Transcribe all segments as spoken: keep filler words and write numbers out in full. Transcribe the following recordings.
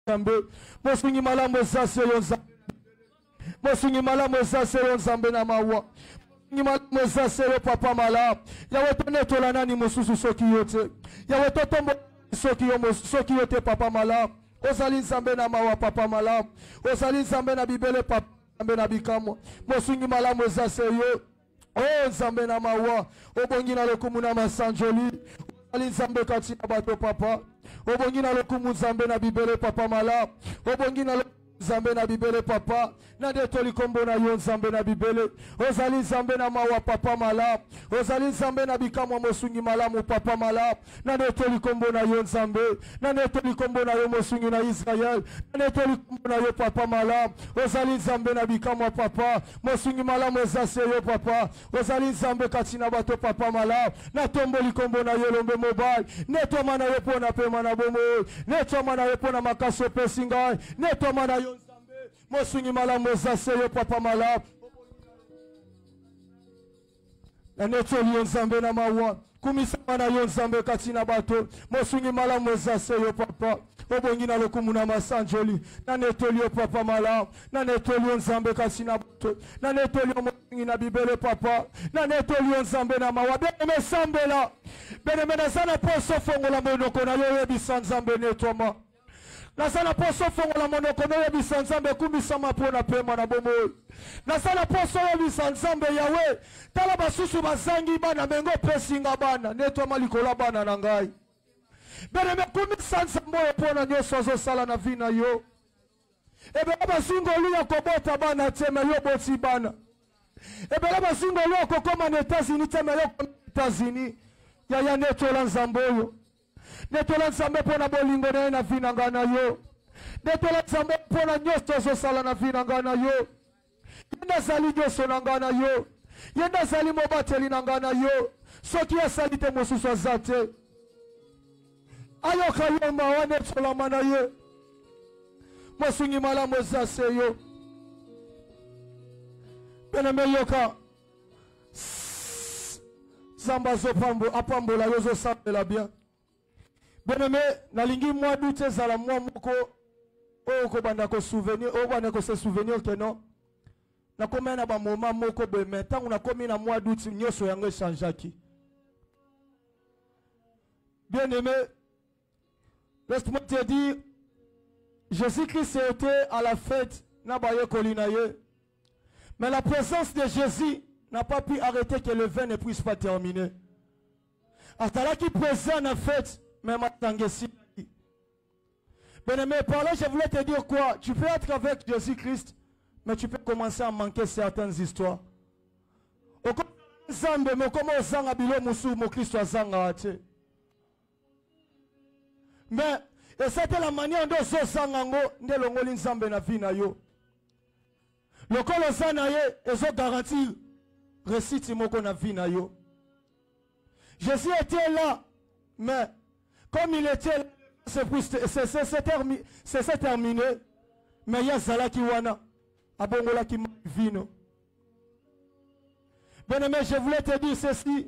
Nzambe. Mosungi malamu ezase yo Nzambe. Mosungi malamu ezase yo Nzambe na mawa. Mosungi malamu ezase yo papa malamu. Yawe tonetola nani mosusu soki yote. Yawe totombo soki yo soki yote papa malamu. Ozali Nzambe na mawa papa malamu. Ozali Nzambe na bibele papa Nzambe na bikamwa. Mosungi malamu ezase yo. Oh Nzambe na mawa. Obongi na lokumu na masanjoli. Ozali Nzambe kati na bato papa. Obongi na lokumu Nzambe na bibele papa malamu. Obongi na Nzambe na bibele papa. Na detoli kombo na yo Nzambe na bibele. Ozali Nzambe na mawa papa malamu. Ozali Nzambe na bikamwa mosungi malamu papa malamu. Na detoli kombo na yo Nzambe. Na netoli kombo na yo mosungi na Israel. Na netoli kombo na yo papa malamu. Ozali Nzambe na bikamwa papa. Mosungi malamu ezase yo papa. Ozali Nzambe katina bato papa malamu. Na tomboli kombo na yo lombe mobile. Netwa mana yo pona pema na bomo. Netwa mana yo pona makaso pesingai. Netwa mana yo Nzambe. Mosungi malamu ezase yo papa malamu. Na netoli yo Nzambe na mawa. Kumisa mana yo Nzambe katina bato. Mosungi malamu ezase yo papa. Obongi na lokumu na masanjoli. Na netoli yo papa malamu. Na netoli yo Nzambe katina bato. Na netoli yo mosungi na bibele papa. Na netoli yo Nzambe na mawa. Beneme sambela. Beneme na sana poso fongo la monoko na yo yebisa Nzambe netoma. Nasana poso fongo la monoko na yebisa Nzambe kumisa mapona pema na bomo. Nasana poso yebisa Nzambe yawe. Tala basusu bazangi bana mengo pesinga bana. Netoma likola bana na ngai. Beneme kumisa Nzambe pona nyoso zo sala na vina yo. Ebe basungo luya kobota bana teme yo boti bana. Ebe basungo luya kokoma na États-Unis teme yo États-Unis. Ya ya netola Nzambe yo. Netola Nzambe pona bolingo na na vina ngana yo. Netola Nzambe pona nyoso zo sala na vina ngana yo. Yenda zali nyoso na ngana yo. Yenda zali mobateli na ngana yo. Soki ya salite mosusu azate. Ayo kayoma wane tola mana ye. Mosungi malamu ezase yo. Beneme yoka. Zamba zo pambo apambola yo zo sambela bien. Beneme nalingi mwa dute zala mwa moko. O ko banda ko souvenir, o banda ko se souvenir que non. Na komena na ba moment moko be metangu na komi na mwa dute nyoso yango changeaki. Bien aimé, laisse-moi te dire, Jésus-Christ était à la fête na baye kolinaye. Mais la présence de Jésus n'a pas pu arrêter que le vin ne puisse pas terminer. Atala qui présent la fête, même à Tangesi. Bien-aimé, par là, je voulais te dire quoi? Tu peux être avec Jésus-Christ, mais tu peux commencer à manquer certaines histoires. Mais, et c'était la manière dont ce sangango ne l'ongoli nzambe na vie na yo. Le kolo sanaye, et garantir récite moko na vie na yo. Jésus était là, mais comme il était là, c'est terminé. Mais il y a Zala qui wana, abongola qui vino. Bien-aimé, je voulais te dire ceci.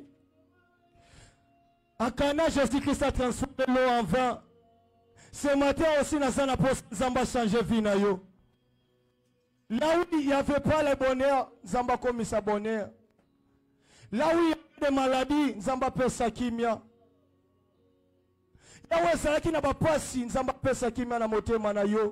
À Cana, Jésus-Christ a transformé l'eau en vin. Ce matin aussi, Nazana Post Zamba changé vina yo. Là où il n'y avait pas le bonheur, Zamba commis sa bonheur. Là où il y a des maladies, Zamba pesa kimia. Là où il y a des passi, Zamba pesa kimia na motema na yo.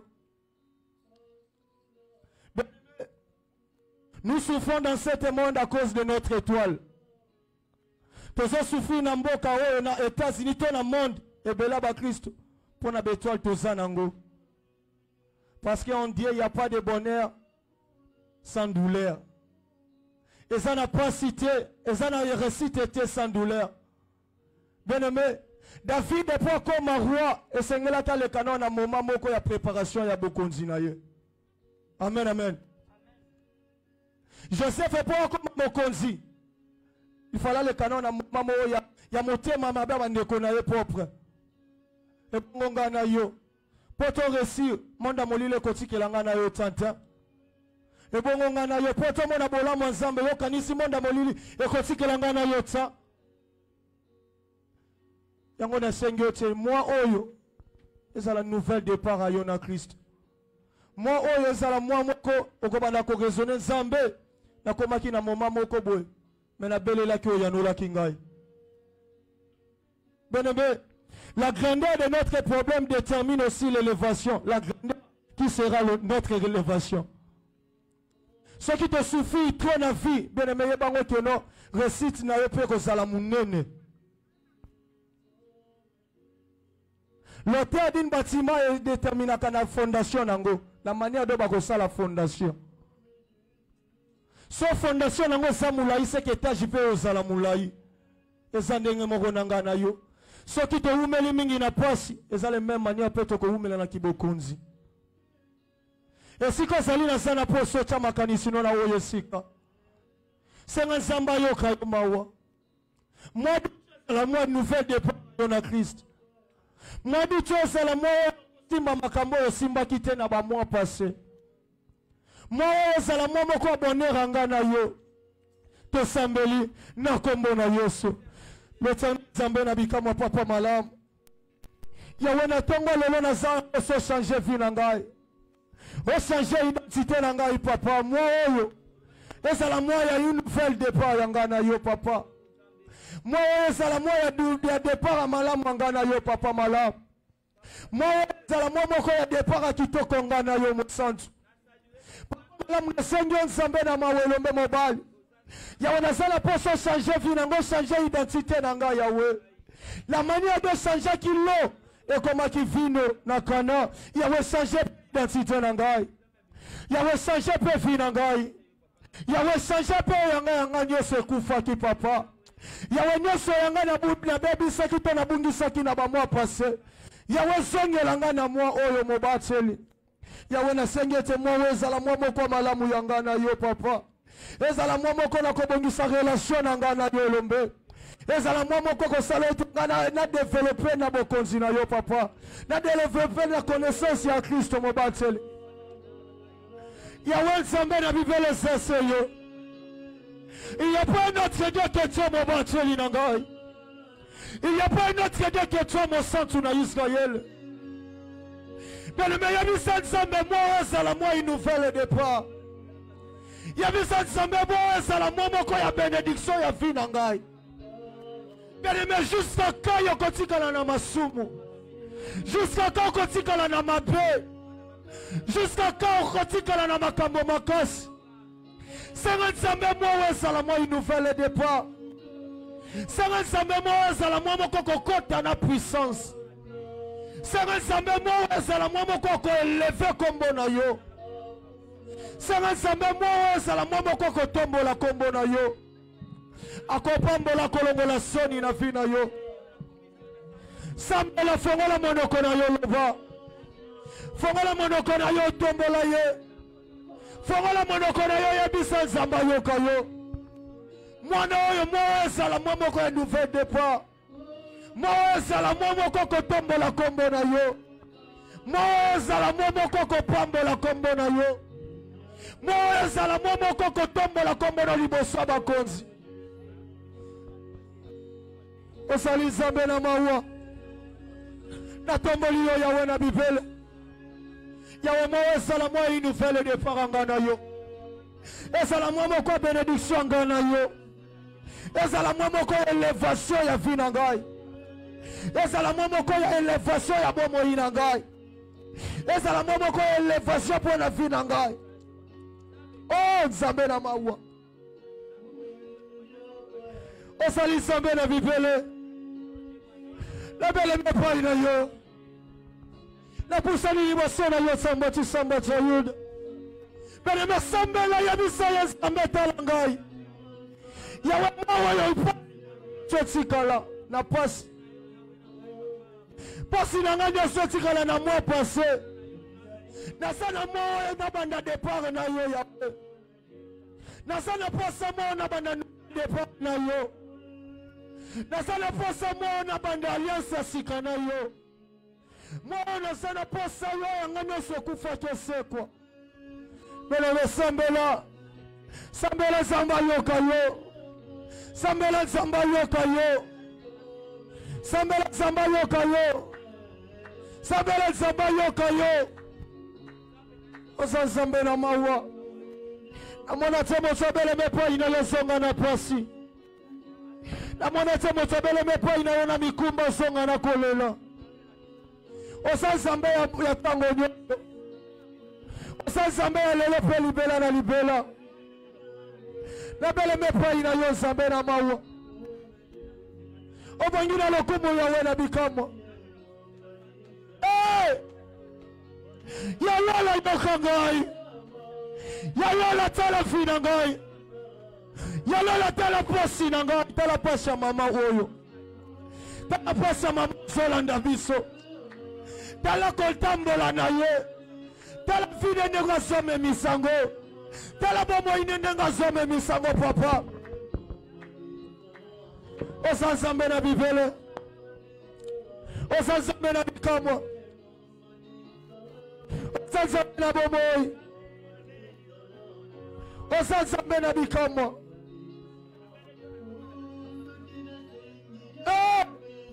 Nous souffrons dans ce monde à cause de notre étoile. Nous souffrons dans les États-Unis, dans le monde, et bien là, Christ, pour notre étoile, tous en parce qu'on dit qu'il n'y a pas de bonheur sans douleur. Et ça n'a pas cité, et ça n'a récité sans douleur. Bien aimé, David n'est pas comme un roi, et c'est là le canon à un moment où il y a préparation, il y a beaucoup de Amen, amen. Joseph n'est pas comme un mokonzi. Il fallait le canon à un moment où il y a monté ma mère à ne propre. Et pour ngana yo. Pour ton récit, monde a molile koti ke langana yo tanta. Et pour ngana yo, pour ton monde a bola monzambe yo kanisi monde a molile e koti ke langana yo ta. Yango na sengyo te moi oyo. c'est la nouvelle départ à Yona Christ. Moi, oh, c'est la moi, moko, okobana ko raisonner Zambé, na komaki na moma moko boy, mais na belle la ko yano la kingai. Bien-aimé, la grandeur de notre problème détermine aussi l'élévation. La grandeur qui sera le, notre élévation. Ce qui te suffit, trop na vie, bien-aimé, yeba que non, récite na yope ko salamunene. L'auteur d'un bâtiment est déterminé à la fondation nango, la manière dont on fait la fondation. So fondation nango sa moulaï, c'est que étage peut aux alamoulaï. Et ça ndenge moko nanga na yo. So qui te oumeli mingi na pasi, et ça la même manière peut te oumeli na kibokonzi. Et si ko zali na sana po so cha makanisi no na oyo sika. Senga zamba yo ka mawa. Moi la moi nouvelle départ de Christ. Moi dit chose la moi simba makambo yo simba kite na ba mois passé. Moi za la moi moko bonheur ranga na yo. To sambeli na kombo na Yesu. L'éternel Zambé na bikama papa malam. Yawe na tongo lelo na za so changer vie na ngai. O changer identité na ngai papa moi oyo. Esa la moi ya une nouvelle départ yanga na yo papa. Moi esa la moi ya du départ à malam yanga na yo papa malam. Moi esa la moi moko ya départ à kitoko yanga na yo mosantu. Malam na senyo Nzambe na mawelombe mobali. Yawe na sala poso changer vie nango changer identité nanga Yawe. La manière de changer kilo et comment qui vino na kana Yawe changer identité nangai. Yawe changer pe vie nangai. Yawe changer pe yanga yanga nyoso kufa ki papa. Yawe nyoso yanga na bubi na baby saki to na bungi saki na ba mois passé. Yawe zongela na moi oyo mobateli. Yawe na sengete moi weza la moi moko malamu yanga na yo papa. Ezala mwa moko na kobongisa relation na nga na yo lombe. Ezala mwa moko ko sala etunga na na développer na bokonzi na yo papa. Na développer la connaissance ya Christ mobateli. Yawe Nzambe na Bible sese yo. Il n'y a pas un autre Dieu que toi mobateli na ngai. Il n'y a pas un autre Dieu que toi mon centre na Israël. Mais le meilleur mission Nzambe moi ezala moi une nouvelle départ. Il y a besoin de Nzambe bon ça la moi moko ya bénédiction ya vie na ngai. Mais jusqu'à quand yo kotikala na masumu. Jusqu'à quand kotikala na mabe. Jusqu'à quand kotikala na makambo makasi. Senga Nzambe moi ça la moi une nouvelle départ. Senga Nzambe moi ça la moi moko kokota na puissance. Senga Nzambe moi ça la moi moko ko élever kombo na yo. Senga Nzambe moi ça la moi moko ko tombola kombo na yo. Akopambola kolongola soni na vie na yo. Sambela fongola monoko na yo loba. Fongola monoko na yo tombola ye. Fongola monoko na yo yebisa Nzamba yo kayo. Mwana oyo moi ça la moi moko ya nouvelle départ. Moi ça la moi moko ko tombola kombo na yo. Moi ça la moi moko ko pambola kombo na yo. Moi ça la moi moko ko tombola kombo na liboso bakonzi. Osali Nzambe na mawa. Na tomboli yo Yawe na Bible. Yawe moi ça la moi une nouvelle départ ngana yo. Et ça la moi moko bénédiction ngana yo. Et ça la moi moko élévation ya vie na ngai. Et ça la moi moko élévation ya bomo ina ngai. Et ça la moi moko élévation pour la vie na ngai. Oh Nzambe na mawa. Osali Nzambe na Bible. La belle me pa ina yo. La pusani iboso na yo samba tu samba chayud. Bele me samba la ya bisa ya Nzambe talangai. Yawe mawa yo ipa. Chotikala na pasi. Pasi na nganya chotikala na mois passé. Na sana mo na banda départ na yo Yawe. Na sana pasa mo na banda départ na yo. Na sana pasa mo na banda alliance sika na yo. Mo na sana pasa yo nganya sokufa kesekwa. Bele sambela. Sambela samba yo kayo. Sambela samba yo kayo. Sambela samba yo kayo. Sabele Zamba yoka yo. Osa Zambe na mawa. Amona temo sabele mepo ina yosonga na pasi. Amona temo sabele mepo ina yona mikumba songa na kolela. Osa Zambe ya tango nyo. Osa Zambe ya lele pe libela na libela. Na bele mepo ina yo Zambe na mawa. Obangina lokumu ya wena bikamo. Hey! Ya lola inoka ngai. Ya lola tala fina ngai. Ya lola tala posi na ngai. Tala posi ya mama oyo. Tala posi ya mama Zolanda biso. Tala koltambola na ye. Tala fine nenga zome misango. Tala bomo ine nenga zome misango papa. Osa Zambe na bibele. Osa Zambe na bikamwa. Osa Zambe na bomoy. Osa Zambe na bikamwa. Eh!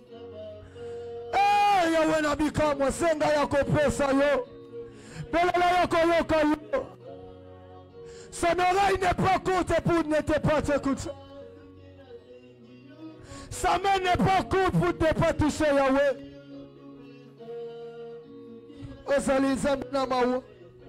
Eh, yawe na bikamwa. Senga yako pesa yo. Belela yako yoka yo. Son oreille n'est pas courte pour ne te pas t'écouter. Sa main n'est pas courte pour ne pas toucher Yahweh. Osali Zambe na mawa.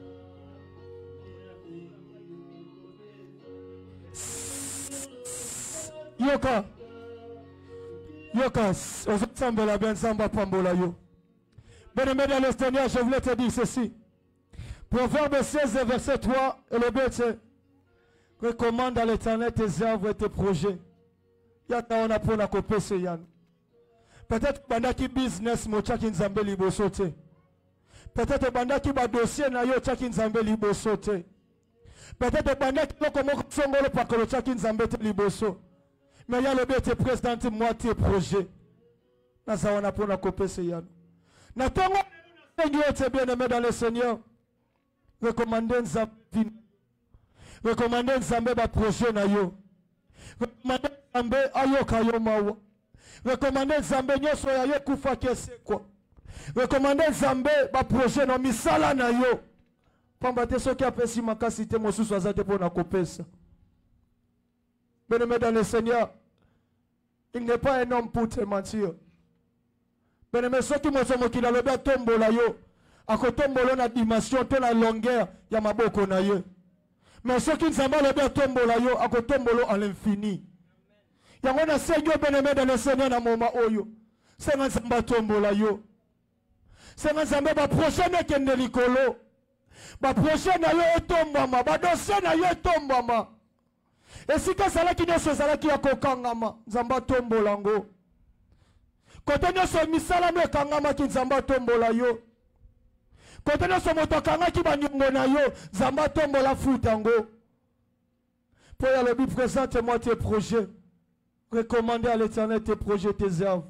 Yoka. Yoka. Osali la bien Zamba Pambola yo. Bien-aimé dans le Seigneur, je voulais te dire ceci. Proverbe seize, verset trois, et le but c'est recommande à l'Éternel tes œuvres et tes projets. Yata pour na kopese yan. Peut-être bandaki business mo chaki nzambe liboso te. Peut-être bandaki ba dossier na yo chaki nzambe liboso te. Peut-être bandaki loko moko songolo pakolo chaki nzambe te liboso. Mais ya le bete président moi tes projets. Na sawana pour na kopese yan. Na tongo Seigneur te bien-aimé dans le Seigneur. Recommandez nzambe. Recommandez nzambe ba projet na yo. Recommandez Zambe ayoka yo mawa. Recommandez Zambe nyoso ya yo kufa kese kwa. Recommandez Zambe ba projet no misala na yo. Pamba te soki apesi makasi te mosusu azate pona kopesa. Bien-aimé dans le Seigneur, il n'est pas un homme pour te mentir. Bien-aimé soki mosomo kila loba tombola yo. Akotombolo na dimension to la longueur ya maboko na yo. Mais soki nzamba loba tombola yo akotombolo à l'infini. Yango na Seigneur bien-aimé dans le Seigneur na moma oyo. Senga nzamba tombola yo. Senga nzamba ba prochaine kende likolo. Ba prochaine yo etombama, ba dossier na yo etombama. Esika salaki nyoso salaki ya kokangama, nzamba tombola ngo. Kote nyoso misala no kangama ki nzamba tombola yo. Kote nyoso moto kanga ki banyongo na yo, nzamba tombola futa ngo. Pour y aller présente-moi tes projets. Recommandez à l'Éternel tes projets, tes œuvres.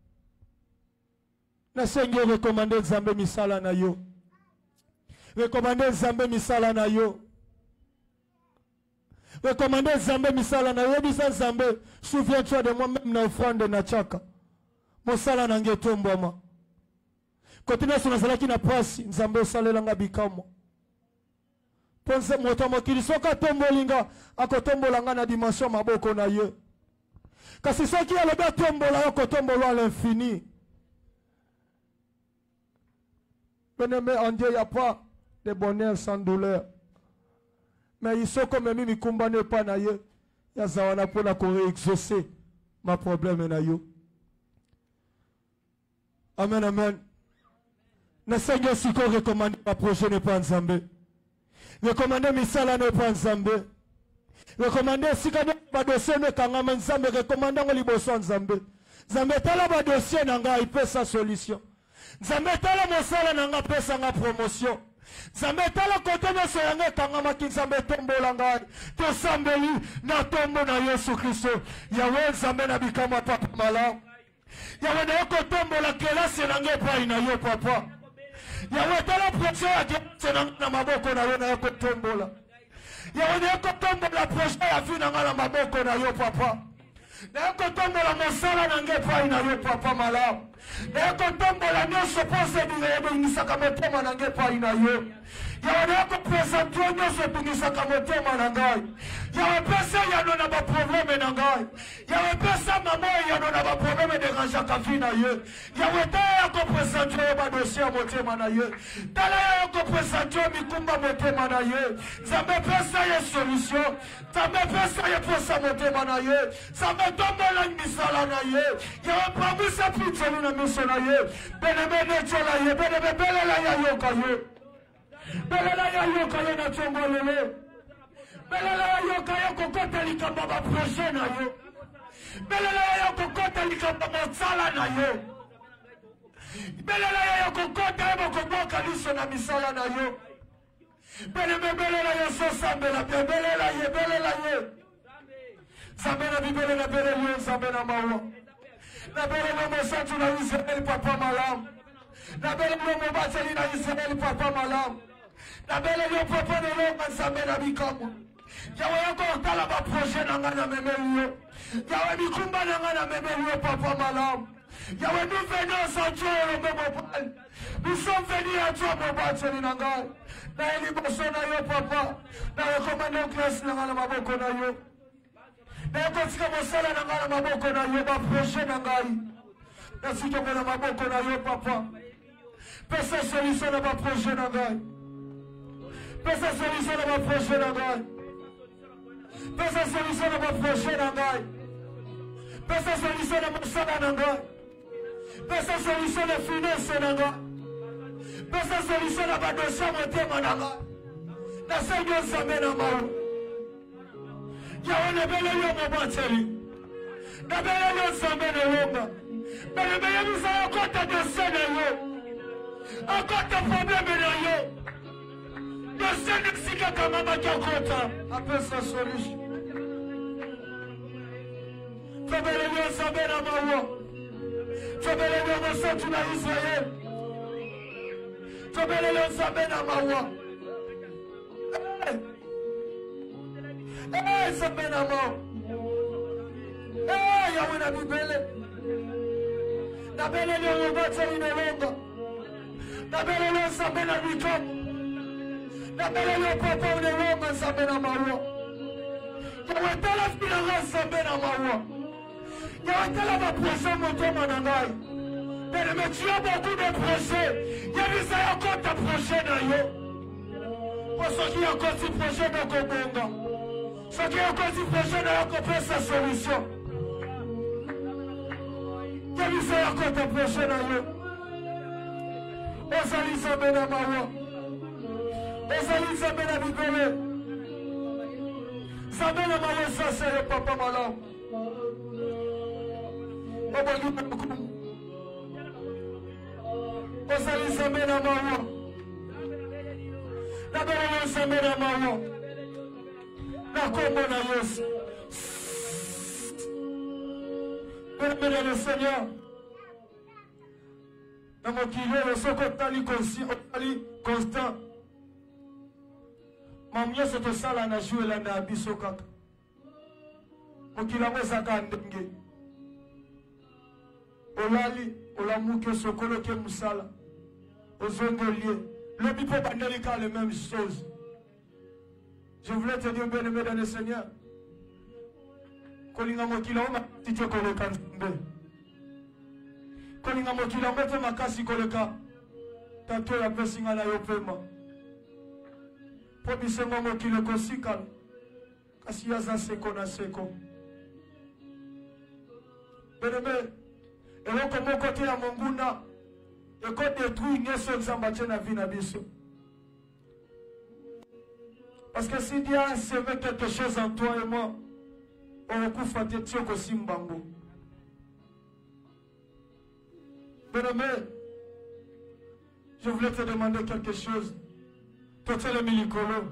Le Seigneur recommandez Zambe misala na yo. Recommandez Zambe misala na yo. Recommandez Zambe misala na yo. Bisa Zambe, souviens-toi de moi-même na offrande na chaka. Mosala na ngetombama. Continue sur nazalaki na pasi, Zambe salela nga bikamo. Pense moto mokili soka tombolinga, akotombola nga na dimension maboko na ye. Kasi soki aloba tombola yo kotombola à l'infini. Bien-aimé, en Dieu, il n'y a pas de bonheur sans douleur. Mais il faut comme mi mikumba ne pas na ye. Ya zawana pour la Corée exaucer ma problème na yo. Amen, amen. Le Seigneur si qu'on recommande ma projet n'est pas en Zambé. Recommandez misala n'est pas en Zambé. Recommandez si quand ba dossier ne kangama Nzambe recommandez ngo liboso Nzambe. Nzambe tala ba dossier nanga ipe sa solution. Nzambe tala mosala nanga pesa nga promotion. Nzambe tala kote nyoso yanga kangama ki Nzambe tombola ngai. To sambeli na tombo na Yesu Kristo. Yawe Nzambe na bikama papa malamu. Yawe na yoko tombola kelasi nanga epai na yo papa. Yawe tala projet ya kelasi nanga na maboko na yo na yoko tombola. Yawe na yoko tombola projet ya vi nanga na maboko na yo papa. Nakotombola mosala na ngai epai na yo papa malamu. Nakotombola nyonso pose ebingisaka motema na ngai epai na yo. Yawe nakopresente yo nyonso ebingisaka motema na ngai. Yawe pesa yano na baprobleme na ngai. Yawe pesa mama yano na baprobleme derangeaka vi na ye. Yawe tala yakopresente yo badosie ya motema na ye. Tala yakopresente yo mikumba motema na ye. Nzambe pesa ye solution. Nzambe pesa ye posa motema na ye. Nzambe tombola misala na ye. Yawe pamisa piteli na miso na ye. Benemene tiola ye. Beneme belela ya yoka ye. Belela ya yoka ye na tongolele. Belela ya yoka ye kokota likamba ba projet na yo. Belela ya kokota likamba mosala na yo. Belela ya kokota ye bokoboka liso na misala na yo. Beneme belela ya sosambela. Belela ye belela ye. Zambe na bibele na belela ye. Zambe na mawa. Na belela mosatu na Israel papa malam. Na belela mobateli na Israel papa malam. Na belela papa de longa zambe na bikamu. Yawe yako otala ba projet na ngana memeli yo. Yawe mikumba na ngana memeli yo papa malam. Yawe nous venons sans Dieu le même. Nous sommes venus à toi mon bateli na ngai. Na eliboso na yo papa. Na recommande classe na ngana maboko na yo. Na kotika mosala na ngana maboko na yo ba projet na ngai. Na sito na maboko na yo papa. Pesa solution na ba projet na ngai. Pesa solution na ba projet na ngai. Pesa solution na ba projet na ngai. Pesa solution na mosala na ngai. Pesa solution na finance na ngai. Pesa solution na ba dossier motema na ngai. Na senyo zambe na mawu. Yawe na bele yo mobateli. Na bele yo zambe na longa. Bele bele bisa yo kota dossier na yo. Akota problème na yo. Dossier nixika kama bakakota. Apesa solution. Fabele yo zambe na mawu. Fabele yo mosatu na Israel. Fabele yo zambe na mawu. Eh, zambe na mawu. Eh, yawe na bibele. Na bele yo mobateli na longa. Na bele yo zambe na bikamu. Na bele yo papa une longa zambe na mawu. Yawe tala finanga zambe na mawu. Yawe tala ba projet motema na ngai. Mais tu as beaucoup de projets. Il y a des ayants ta projet na yo. Pour ceux qui ont encore des projets de Kobonga. Ceux qui ont encore des projets de la compris sa solution. Il y a des ayants ta projet na yo. Osali zambe na mawa. Osali zambe na bibele. Zambe na mawa ça c'est le papa malam. Obongi na kumu. Osali zambe na mawa. Na bele yo zambe na mawa. Na kombo na Yesu. Béni le Seigneur. Na mokili le soko tali conscient, tali constant. Mamie se to sala na jouer na biso kaka. Mokili ngo saka ndenge. Olali, olamuke sokolo ke musala. Ozongolier. Le bipo bandelika les mêmes choses. Je voulais te dire, bien-aimé dans le Seigneur. Kolinga mokila oma tite koleka nzambe. Kolinga mokila mete makasi koleka. Tato ya pesinga na yo pema. Po bisengo mokile kosikala. Kasi yaza seko na seko. Bien-aimé, eloko moko te ya monguna eko détruire nyonso nzambe atie na vie na biso. Parce que si Dieu a semé quelque chose en toi et moi, on okufa te tio kosimbango. Bien-aimé, je voulais te demander quelque chose. Toi, le milikolo.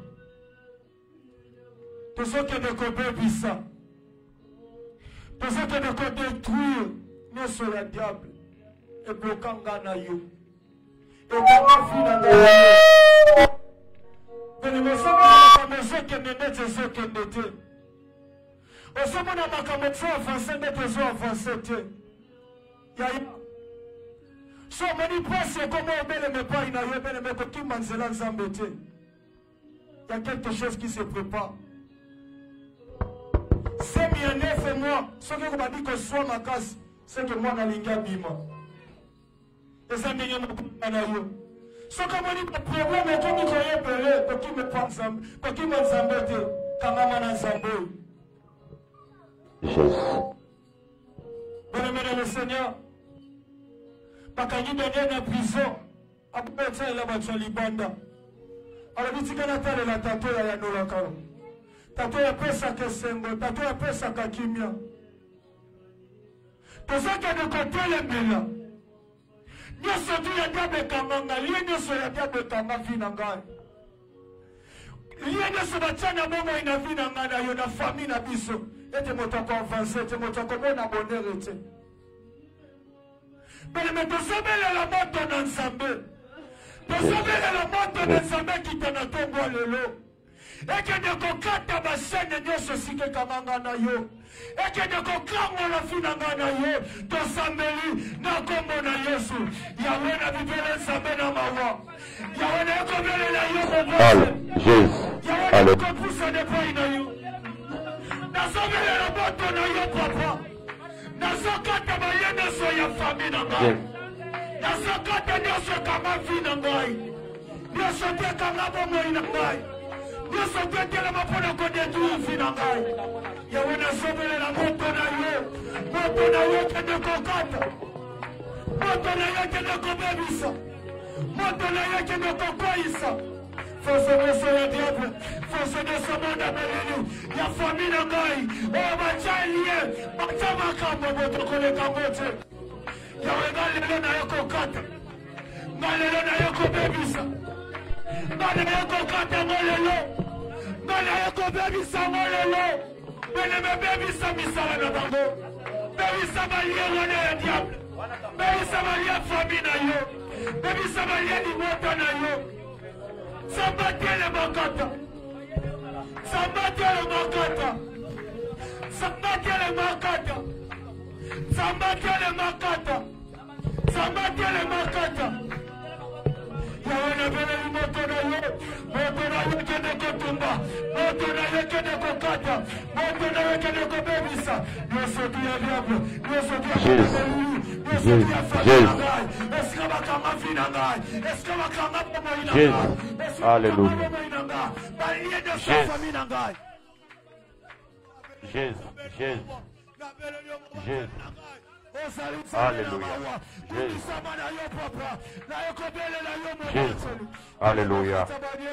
Tout ce qui est de côté bisa. Tout ce qui est de côté détruire. Nous sommes le diable. Et bloquant Gana yo. Et Gana fina Gana yo. Mais nous sommes pas ceux qui ne mettent ceux qui ne mettent. Osomona makambo tso avancer ndete zo avancer te. Yaya. So moni passe comment obele me pas ina yo bele me ko kimanzela nzambe te. Il y a quelque chose qui se prépare. C'est bien neuf et moi. Ce que vous m'avez dit que soit ma casse, c'est que moi, je suis bima. Et ça m'est yo. Ce que vous dit que le problème est que vous voyez belé, pour qui me prend Zambé, pour qui me Zambé, quand maman Zambé. Jésus. Bien-aimé dans le Seigneur, parce qu'il y a dans la prison, après ça, il a battu Libanda. Alors, il dit que la terre est la tatou, il y a nos locaux. Tatou ya pesa kesengo, tatou ya pesa kakimia. Toza ke de kote le mela. Nyoso tu ya diabe kamanga, liye nyoso ya diabe kama vina ngai. Liye nyoso bachana momo ina vina ngai na yo na fami na biso. Ete motoko avanse, ete motoko mona bonheur ete. Bele me tosobele la moto na nzambe. Tosobele la moto na nzambe kitana tombo lelo. Eke de kokata basene nyoso sike kamanga na yo. Eke de kokango la fina na yo. Tosambeli na kombo na Yesu. Yawe na bibele nzambe na mawa. Yawe na ekobele na yo mobose. Yawe na kopusa de pai na yo. Nazobele la moto na yo papa. Nazokata bayene so ya fami na ngai. Nazokata nyoso kama fina ngai. Nyoso te kama bomo ina ngai. Nous sommes là pour nous connaître tout finalement. Il y a une sauveille la moto na yo, moto na yo qui ne cocotte, moto na yo qui ne cobébissa, moto na yo qui ne cocoïssa. Force de ce diable, force de ce monde amélioré. Il y a famille na ngai, oh bachalié, bachama kamo moto kole kamote. Il y a un gars le na yo cocotte, malelo na yo cobébissa, malelo yo cocotte malelo. Nana yako baby samolelo. Bele me baby samisala na bango. Baby samalia wana ya diable. Baby samalia famina yo. Baby samalia ni moto na yo. Sambatele makata. Sambatele makata. Sambatele makata. Sambatele makata. Sambatele makata. Yawana bele ni moto na yo. Moto na yo kene kotumba. Moto na yo kene kokata. Moto na yo kene kobebisa. Yesu dia diable. Yesu dia diable. Yesu dia famille. Est-ce que va kama fina ngai? Est-ce que va kama pomo ina ngai? Alléluia. Balie de sa famille ngai. Jésus. Jésus. Jésus. Alléluia. Jésus. Jésus. Alléluia.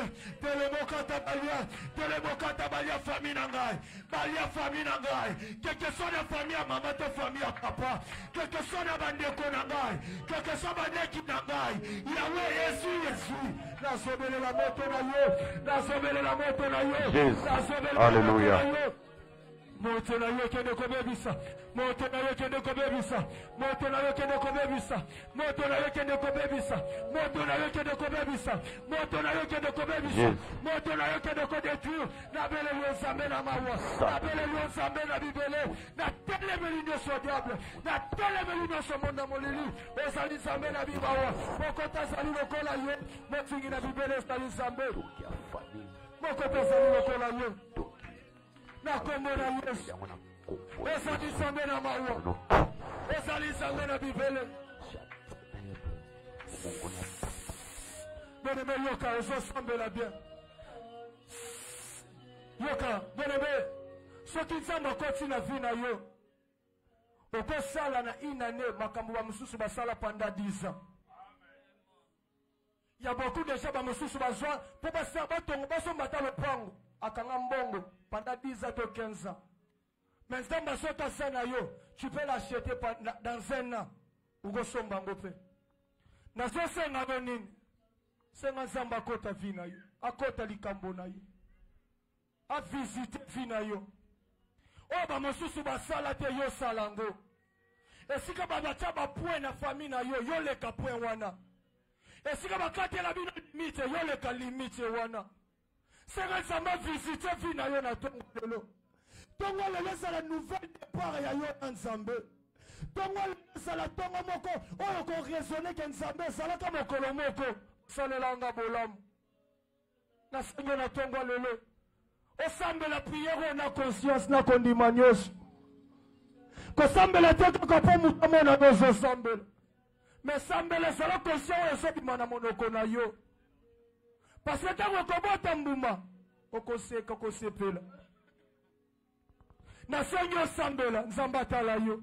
Quelle que soit la famille à maman, ta famille à papa, quelle que soit la bande de Konangai, quelle que soit la bande qui Nangai, Yahweh Jésus, Jésus, la sauver la moto na yo, la sauver la moto na yo, Jésus. Alléluia. Moto na yo kende kobebisa. Moto na yo kende kobebisa. Moto na yo kende kobebisa. Moto na yo kende kobebisa. Moto na yo kende kobebisa. Moto na yo kende kobebisa. Moto na yo kende kodétruire. Na bele yo nzambe na mawa. Na bele yo nzambe na bibele. Na tele beli nyoso diable. Na tele beli nyoso monda molili. Ozali nzambe na bibawa. Mokota zali lokola yo. Motingi na bibele zali nzambe. Mokota zali lokola yo. Na kombo na Yesu. Ezali nzambe na mawa. Ezali nzambe na bibele. Bien-aimé yoka, ozosambela bien. Yoka, bien-aimé, soki nzambe akoti na vi na yo, okosala na une année makambo ba mosusu basala pendant dix ans. Il y a beaucoup de gens ba mosusu bazwa po basa batongo basomba ta lopango akanga mbongo pendant dix ans to quinze ans. Mais nzambe asota sana yo, tu peux l'acheter dans un an. Ugo somba ngope. Nazo senga nini? Senga nzambe akota vi na yo, akota likambo na yo. A visiter vi na yo. O ba mosusu basala te yo salango. Esika babacha ba point na famille na yo, yo leka point wana. Esika bakate la bino limite, yo leka limite wana. Senga nzambe visiter vi na yo na tongo lelo. Tongo lelo ezala nouvelle départ ya yo na Nzambe. Tongo lelo ezala tongo moko oyo ko raisonner ke Nzambe ezalaka mokolo moko salelanga bolamu. Na sengo na tongo lelo. Osambela prière na conscience na kondima nyonso. Kosambela te kaka po mutu amona ozosambela. Mais sambela ezala conscience ezobima na monoko na yo. Parce que ntango okobota mbuma okoseka okosepela. Na sengo osambela Nzambe atala yo.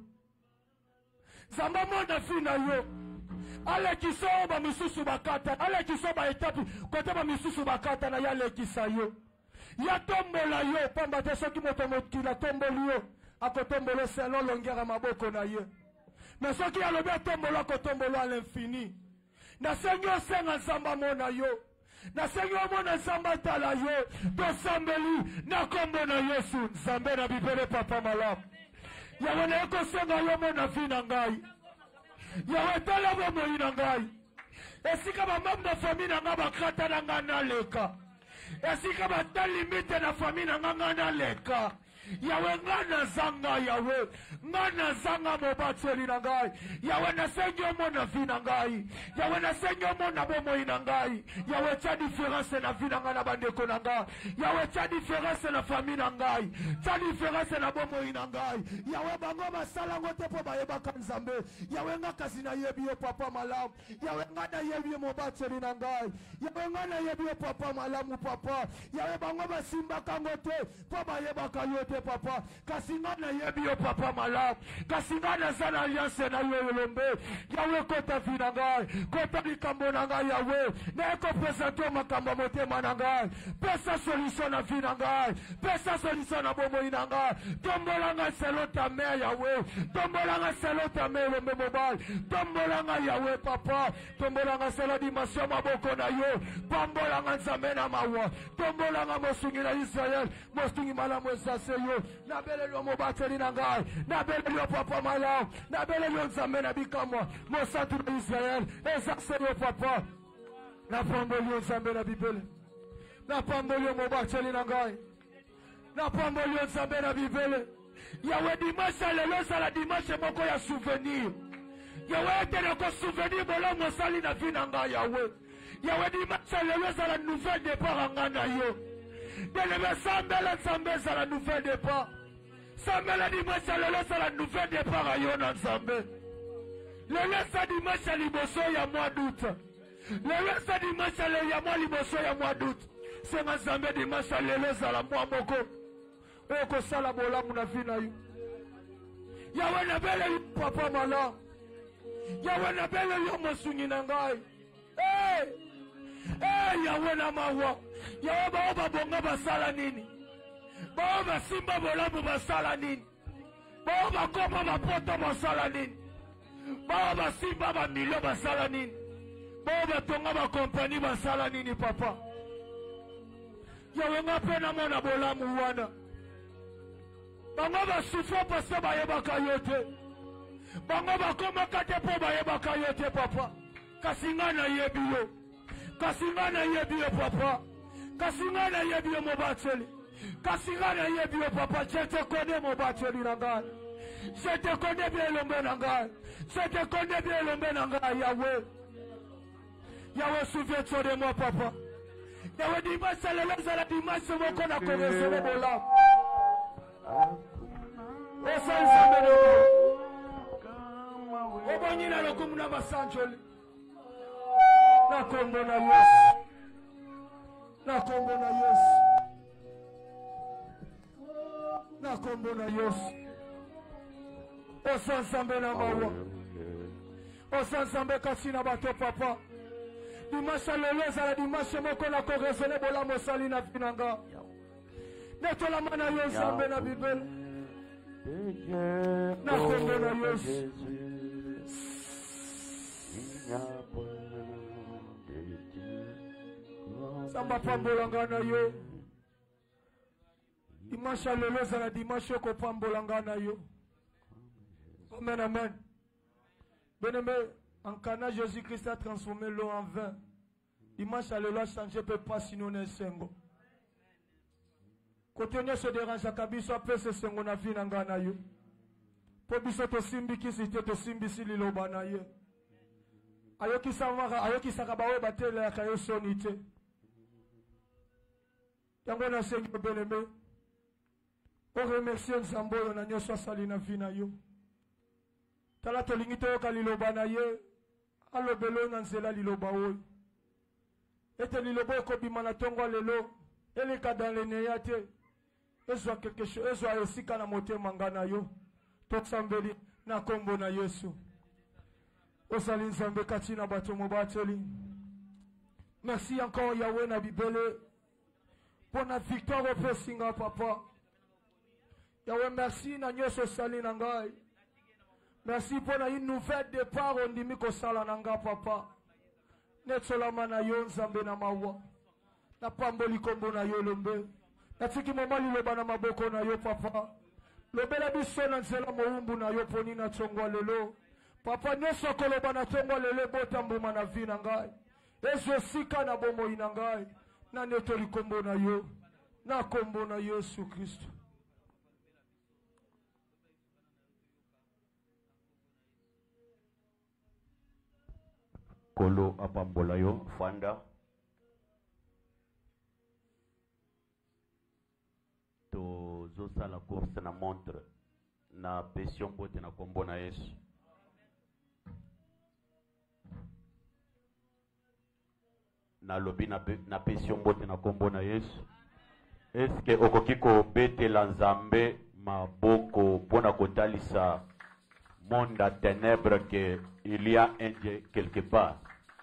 Nzambe amona fi na yo. Alekisa oyo bamisusu bakata. Alekisa ba etape kote bamisusu bakata na ya lekisa yo. Ya tombola yo pamba te soki moto mokili atomboli yo akotombola selon longueur ya maboko na ye. Mais soki alobi atombola akotombola à l'infini. Nasengi osenga Nzambe amona yo. Nasengi omona Nzambe atala yo. Tosambeli na kombo na Yesu. Nzambe na bibele papa malamu. Yawe na ekosenga yo mona vi na ngai. Yawe tala bomoi na ngai. Esika bamambu na famille na ngai bakata na ngai naleka. Esika bata limite na famille na ngai naleka. Yawe ngana zanga Yawe. Ngana zanga mobateli na ngai. Yawe nasengi omona vi na ngai. Yawe nasengi omona bomoi na ngai. Yawe tia différence na vi na ngai na bandeko na ngai. Yawe tia différence na famille na ngai. Tia différence na bomoi na ngai. Yawe bango basala ngo te po bayebaka Nzambe. Yawe nga kasi na yebi yo papa malamu. Yawe ngana yebi yo mobateli na ngai. Yawe ngana yebi yo papa malamu papa. Yawe bango basimbaka ngo te po bayebaka yo te papa. Kasi ngana yebi yo papa malamu. Kasi ngana zana alliance na yo elombe. Yawe kota vi na ngai. Kota likambo na ngai Yawe. Na eko presento makambo motema na ngai. Pesa solution na vi na ngai. Pesa solution na bomoi na ngai. Tombola ngai selon ta mère Yawe. Tombola ngai selon ta mère elombe mobile. Tombola ngai Yawe papa. Tombola ngai selon dimension maboko na yo. Pambola ngai Nzambe na mawa. Tombola ngai mosungi na Israel. Mosungi malamu esase yo. Na bele lo mobateli na ngai. Na bele lo papa malamu. Na bele lo Nzambe na bikamwa. Mosatu na Israel. Esase yo papa. Na pamboli yo Nzambe na bibele. Na pamboli yo mobateli na ngai. Na pamboli yo Nzambe na bibele. Yawe dimanche lelo sala dimanche moko ya souvenir. Yawe etele ko souvenir bolo mosali na vi na ngai Yawe. Yawe dimanche lelo sala nouvelle départ nga na yo. Delebe sambela Nzambe sala nouvelle départ. Sambela dimanche lelo sala nouvelle départ a yo na Nzambe. Lelo sa dimanche liboso ya mois d'août. Lelo sa dimanche lelo ya mois liboso ya mois d'août. Senga Nzambe dimanche lelo sala mois moko. Eko sala bolamu na vi na yo. Yawe na bele yo papa mala. Yawe na bele yo mosungi na ngai. Eh! Eh Yawe na mawa. Yawe bao babonga basala nini? Bao basimba bolamu basala nini? Bao bakopa bapoto basala nini? Bao basimba bamilio basala nini? Bao batonga bakompani basala nini papa? Yawe nga pena mona bolamu wana. Bango basufo passe bayebaka yo te. Bango bakomaka te po bayebaka yo te papa. Kasi nga na yebi yo. Kasi nga na yebi yo papa. Kasi nga na yebi yo mobateli. Kasi nga na yebi yo papa. Je te connais mobateli na ngai. Je te connais bien l'ombe na ngai. Je te connais bien l'ombe na ngai Yawe. Yawe souviens-toi de moi papa. Yawe dimanche lelo zala dimanche moko na koresele bola. Osa Nzambe na mo. Obonyi na lokumu na masanjoli. Na kombo na Yesu. Na kombo na Yesu. Na kombo na Yesu. Osa Nzambe na mawa. Osa Nzambe kasi na bato papa. Dimanche lelo ezala dimanche moko na koresele bola mosali na vi na nga. Netola mana yo Nzambe na bibele. Na kombo na Yesu. Samba pambolanga na yo. Dimanche lelo ezala dimanche ko pambolanga na yo. Amen, amen. Bien-aimé, en Cana, Jésus-Christ a transformé l'eau en vin. Dimanche lelo a changé peu pas sinon un sengo. Côté nyonso dérangeaka biso apesa esengo na vi na ngai na yo. Po biso tosimbikisi te tosimbisi liloba na ye. Ayokisaka ayokisaka baoyo batelelaka yo soni te. Yango nasengi obeleme. O remercie Nzambe oyo na nyonso asali na vi na yo. Tala tolingi toyoka liloba na ye. Alobelo na nzela liloba oyo. Ete liloba ekobima na tongo lelo. Eleka dans le neya te. Ezwa quelque chose, ezwa esika na motema nga na yo. Totsambeli na kombo na Yesu. Osali Nzambe kati na bato mobateli. Merci encore Yahweh na bibele. Pour la victoire au Pessinga papa. Yahweh merci na nyoso sali na ngai. Merci pour la une nouvelle départ on dimi ko sala na nga papa. Netsolama na yo Nzambe na mawa. Na pamboli kombo na yo lombe. Natiki mama liloba na maboko na yo papa. Lobela biso na nzela moumbu na yo poni na tongwa lelo. Papa nyoso koloba na tongwa lelo bota mbuma na vi na ngai. Ezo sika na bomo ina ngai. Na netoli kombo na yo. Na kombo na Yesu Kristo. Kolo apambola yo fanda. Zosa la course na montre na pression bote na kombo na Yesu. Na lobi na, na pression bote na kombo na Yesu. Est-ce que okokiko bete la Nzambe maboko pona kotalisa monde à ténèbres que il y a un Dieu quelque part?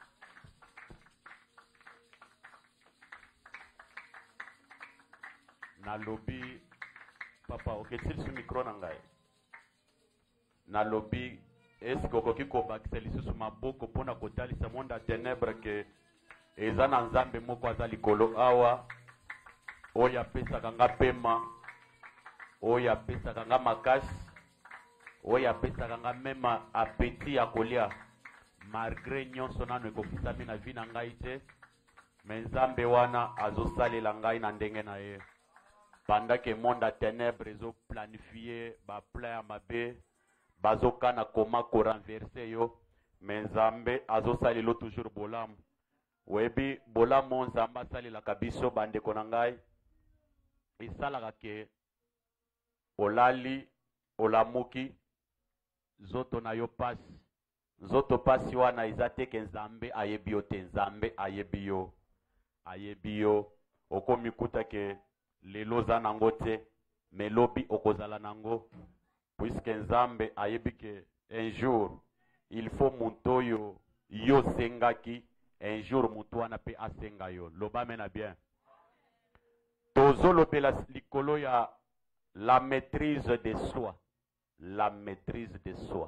Na lobi papa oketil su micro na ngai. Na lobi est-ce que okoki ko bakiseli su maboko pona kotalisa monde à ténèbres que eza na Nzambe moko aza likolo awa oyo apesaka nga pema oyo apesaka nga makasi oyo apesaka nga mema apeti ya kolia malgré nyonso nano ekokisami na vi na ngai te me Nzambe wana azosalela ngai na ndenge na ye. Pendant que le monde à ténèbres ils ont planifié ba plan mabe bazokana koma ko renverser yo mais Nzambe azosalelo toujours bolamu webi bolamu Nzambe asalela kabiso bande konangai isalaka ke olali olamuki zoto na yo pasi zoto pasi wana izate ke Nzambe ayebi yo te Nzambe ayebi yo ayebi yo okomi kuta ke lelo za nango te melobi okozala nango puisque Nzambe ayebi ke un jour il faut muntoyo yo sengaki un jour mutu wana pe asenga yo loba mena bien tozolobela likolo ya la maîtrise de soi la maîtrise de soi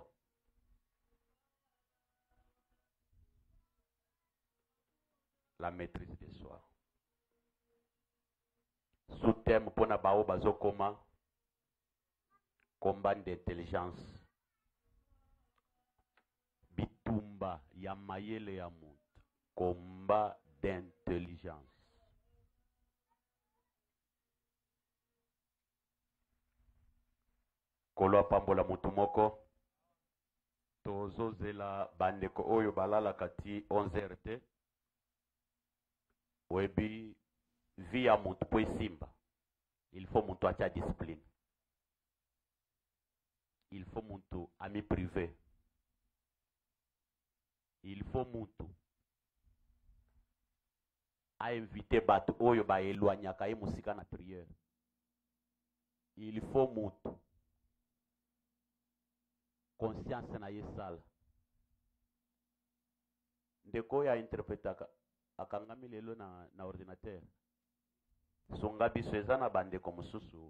la maîtrise de soi. Sous thème pour na bao bazokoma combat d'intelligence bitumba ya mayele ya muntu combat d'intelligence. Kolo pambola mutu moko tozozela bandeko oyo balala kati onze heures te webi via muntu po simba il faut muntu acha discipline il faut muntu ami privé il faut muntu a invité bato oyo ba eloignaka ye musika na prière il faut muntu conscience na yesala ndeko ya interpretaka akangami lelo na, na ordinateur songa biso eza na bandeko mosusu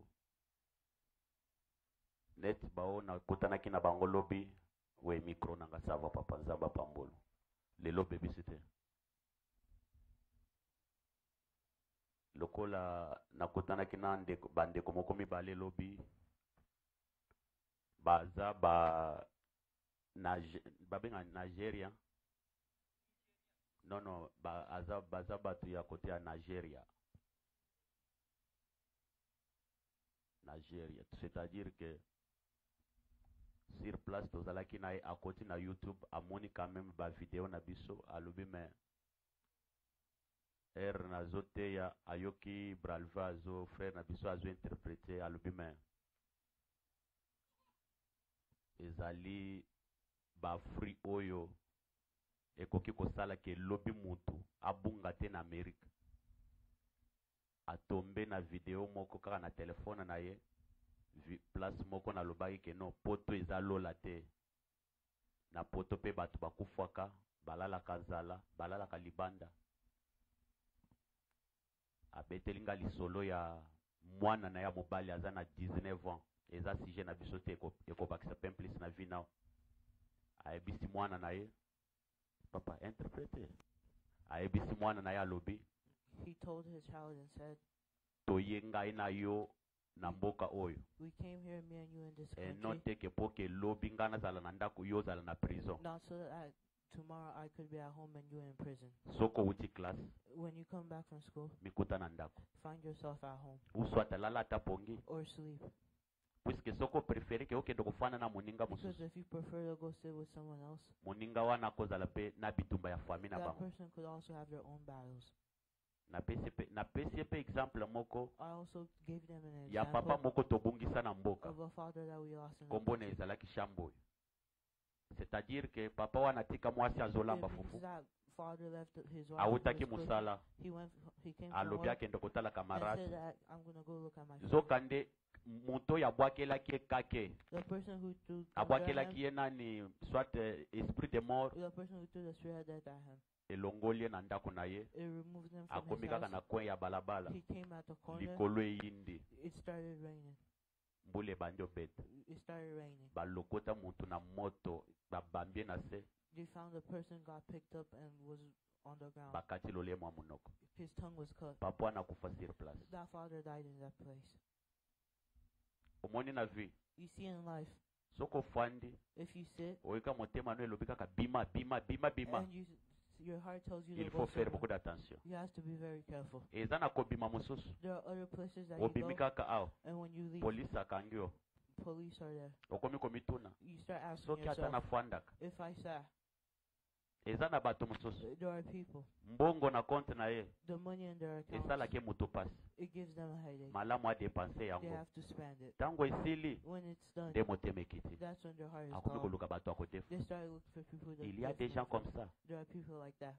net bao nakutanaki na bango lobi we micro nanga sava papa Nzamba pambolo lelo bebisi te lokola nakutanaki na ndeko bandeko moko mibale lobi baza ba Nage, babenga Nigeria non non ba aza baza batu ya kote ya Nigeria Nigeria. C'est-à-dire que sur place, tous ceux qui sont à côté de YouTube, à moni quand même ba vidéo na biso, à l'obi mais er na zote ya ayoki bralva zo frère na biso azo interpréter à l'obi mais ezali ba free oyo ekoki kosala ke lobi mutu abunga te na Amerika atombe na video moko kaka na telefone na ye place moko na lobaki ke no poto eza lola te na poto pe bato bakufwaka balalaka nzala balalaka libanda abetelinga lisolo ya mwana na ya mobali aza na dix-neuf ans eza sujet na biso te ekobakisa pemplice na vi nao ayebisi mwana na ye papa interprete ayebisi mwana na ye alobi he told his child and said, toye ngai na yo na mboka oyo we came here, me and you, in this e country, no te ke po ke lobi nga nazala na ndako yo ozala na prison not so that I, tomorrow I could be at home and you in prison. soko uti class When you come back from school, mikuta na ndako find yourself at home uswata lala ata pongi or sleep. puisque soko prefere ke okende kofana na moninga Because mosusu if you prefer to go sit with someone else, moninga wana akozala pe na bitumba ya fami na that bango person could also have their own battles. napesi pe napesi pe exemple moko I also gave them an ya papa example moko tobungisa na mboka of a father that we lost in the kombo na country. ezalaki shamboyo c'est-à-dire que papa wana tika mwasi azolamba It means fufu that father left his wife. awutaki in his prison. musala He went. He came from alobi work akende kotala and kamarade said that I'm gonna go look at my friend. zoka nde moto oyo abwakelaki ye kake The person who threw the abwakelaki ye nani soit eh, esprit de mort the person who threw the spirit of death at him. elongoli ye na ndako na ye It removed him from akomi his kaka house. na coin ya balabala He came at the corner. likolo eyindi It started raining. mbula ebandi obeta It started raining. balokota motu na moto babambie na se They found the person got picked up and was on the ground. bakati lolemo ya monoko His tongue was cut. papa wana akufa sur place That father died in that place. omoni na vie You see in life, soko ofandi if you sit oyika motema no elobi kaka bima bima bima bima and you, s- your heart tells you il to faut go faire somewhere, beaucoup d'attention you have to be very careful. eza na kobima mosusu There are other places that you obimi go, kaka awa and when you leave, polisi akangi yo police are there. okomi komituna You start asking soki ata yourself, nafandaka if I sat, eza na bato mosusu there are people, mbongo na compte na ye the money in their account, esalaki moto pasi it gives them a headache. malamu adepanse They yango have to spend it. ntango esili When it's done, nde motema ekiti that's when their heart is akomi calm. koluka bato akotefa They start looking for people that il y a give des them gens food. comme ça There are people like that.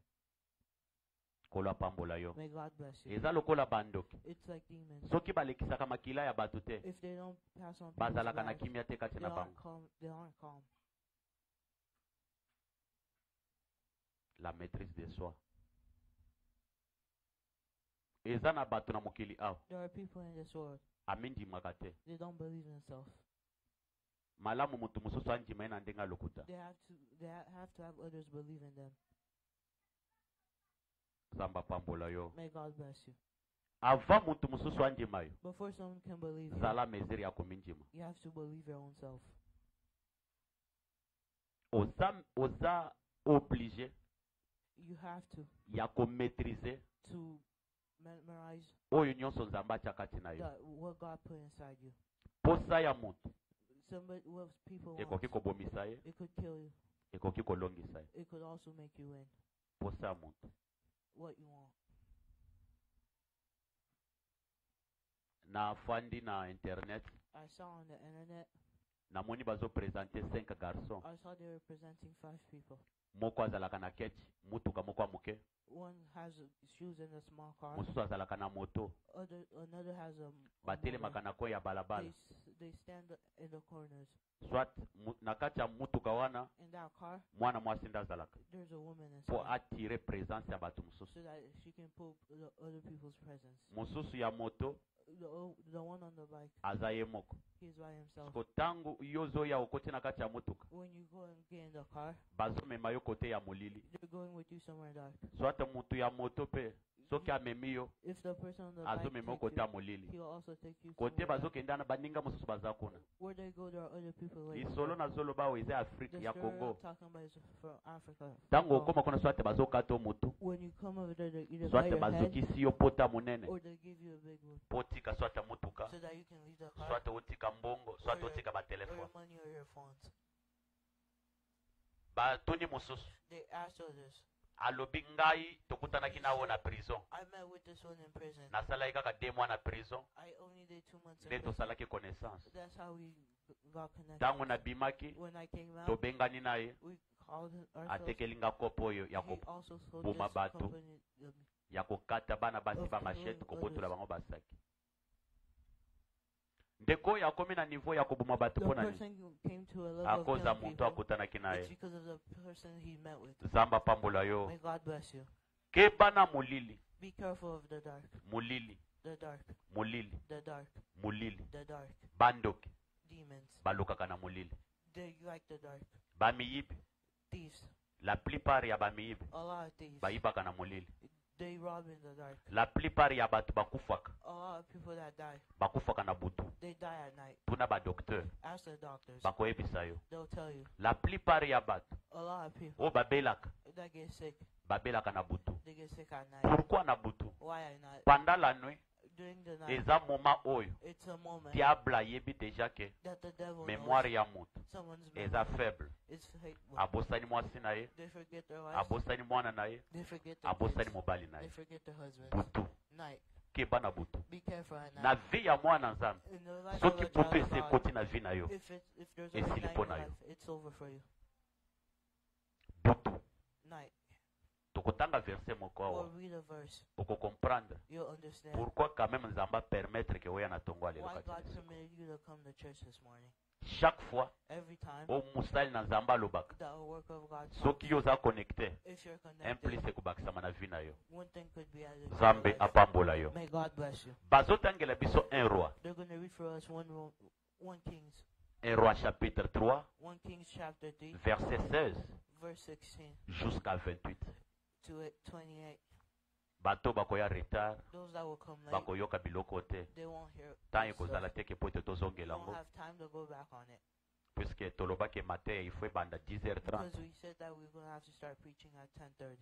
kolo apambola yo May God bless you. eza lokola bandoki It's like demons. soki balekisaka makila ya bato te If they don't pass on people's bazalaka na lives, kimia te kati they na aren't bango calm. They aren't calm. la maîtrise de soi eza na bato na mokili awa There are people in this world, amindimaka te they don't believe in themselves. malamu motu mosusu andima ye na ndenge alokuta They have to. They ha- have to have others believe in them. nzambe apambola yo May God bless you. avant motu mosusu andima yo Before someone can believe you, zala mesure ya komindima you have to believe your own self. oza oza oblige You have to ya komaîtriser to memorize oyo nyonso nzambe atia kati na yo that what God put inside you. posa ya motu Somebody, what people want, ekoki kobomisa ye it could kill you. ekoki kolongisa ye It could also make you win. posa ya motu What you want. na fandi na internet I saw on the internet. namoni bazopresente cinq garçons I saw they were presenting five people. moko azalaka na keti mutuka moko ya moke One has uh, shoes in a small car. mosusu azalaka na moto Other, another has a. a batelemaka motor. na koi ya They, balabala s- they stand in the corners. soit mu, na kati ya mutuka wana In that car, mwana mwasi nde azalaka there's a woman mpo inside, atire présence ya bato mosusu so that she can pull the other people's presence. mosusu ya moto The o- the one on the bike, aza ye moko he's by himself. ko ntango yo ozoya okoti na kati ya mutuka When you go and get in the car, bazomema yo kote ya molili they're going with you somewhere dark. soit mutu ya moto mpe soki amemi yo if the person on the bike azomema takes kote ya you, molili he will also take you kote somewhere else. bazokenda na baninga mosusu baza kuna. Where they go, there are other people waiting. Lisolo na zoloba oyo eza Afrika The ya story I'm Congo. talking about is from Africa. Tango Congo. okoma kuna swate bazokata mutu. When you come over there, they either buy Swate your head bazokisi yo pota munene. or they give you a big one Potika swate mutuka. so that you can leave the car Swate otika mbongo, swate your- otika ba or your telefone. money or your phones. Ba tuni mususu. They asked others. Alobi ngai tokutanaki nawo na prison. I met with this one in prison. Nasalaki kaka deux mois na prison. I only did two months in Nde prison. tosalaki connaissance. That's how we g- got connected. Tango nabimaki When I came out, tobengani naye we called ourselves. atekeli nga kopo oyo ya He ko also sold boma this bato. company, um, ya kokata bana basi Of ba course, machete others. kobotola bango basaki. Ndeko oyo akomi na niveau ya koboma bato the mpo nani? person who came to a level of Akoza killing muntu people. akutanaki It's naye. because of the person he met with. Zamba pambola yo. May God bless you. Keba na mulili. Be careful of the dark. Mulili. The dark. Mulili. The dark. Mulili. The dark. Bandoki. Demons. Balokaka na mulili. They like the dark. Bamiyibi. Thieves. La plupart ya bamiyibi A lot of thieves. bayibaka na mulili. They rob in the dark. La plupart ya bato bakufaka A lot of people that die, bakufaka na butu. they die at night. Tuna ba docteur Ask the doctors. bakoyebisa yo. They'll tell you. La plupart ya bato A lot of people o babelaka that get sick, babelaka na butu. they get sick at night. Pourquoi na butu? Why at night? Pendant la nuit, During the night, eza moment oyo it's a moment diable ayebi déjà que that the devil mémoire knows ya mutu someone's eza memory faible. is hateful. Abosani mwasi na ye, They forget their wives. abosani mwana na ye, They forget their abosani kids. mobali na They ye. forget their husbands. Butu Night. keba na butu. Be careful at Na night. vie ya mwana nzambe In the life of soki a butu child of ese God, ekoti na vie na yo, if, it, if there's a esili night in mpo your na yo. life, it's over for you. Butu Night. tokotanga verset moko Or awa read a verse. oko comprendre You'll understand pourquoi quand même nzamba permettre que oya na tongo alelo why God kati. permitted you to come to church this morning. Chaque fois Every time o musali na nzamba alobaka that a work of God comes, soki yo oza connecté if you're un plus connected, ekobakisama na vie na yo. one thing could be added to your Nzambe life. apambola yo. May God bless you. Bazotangela biso un roi. They're going to read for us one, Ro- one Kings, un roi chapitre trois, one Kings chapter three, verset seize verse sixteen jusqu'à vingt-huit. to it- twenty-eight. Bato bakoya retard, Those that will come late, bakoyoka biloko te. they won't hear Tant this stuff. ekozala te ke po ete You tozongela won't yango, have time to go back on it. puisque tolobaki matin il faut ebanda dix heures trente. Because we said that we're going to have to start preaching at ten thirty.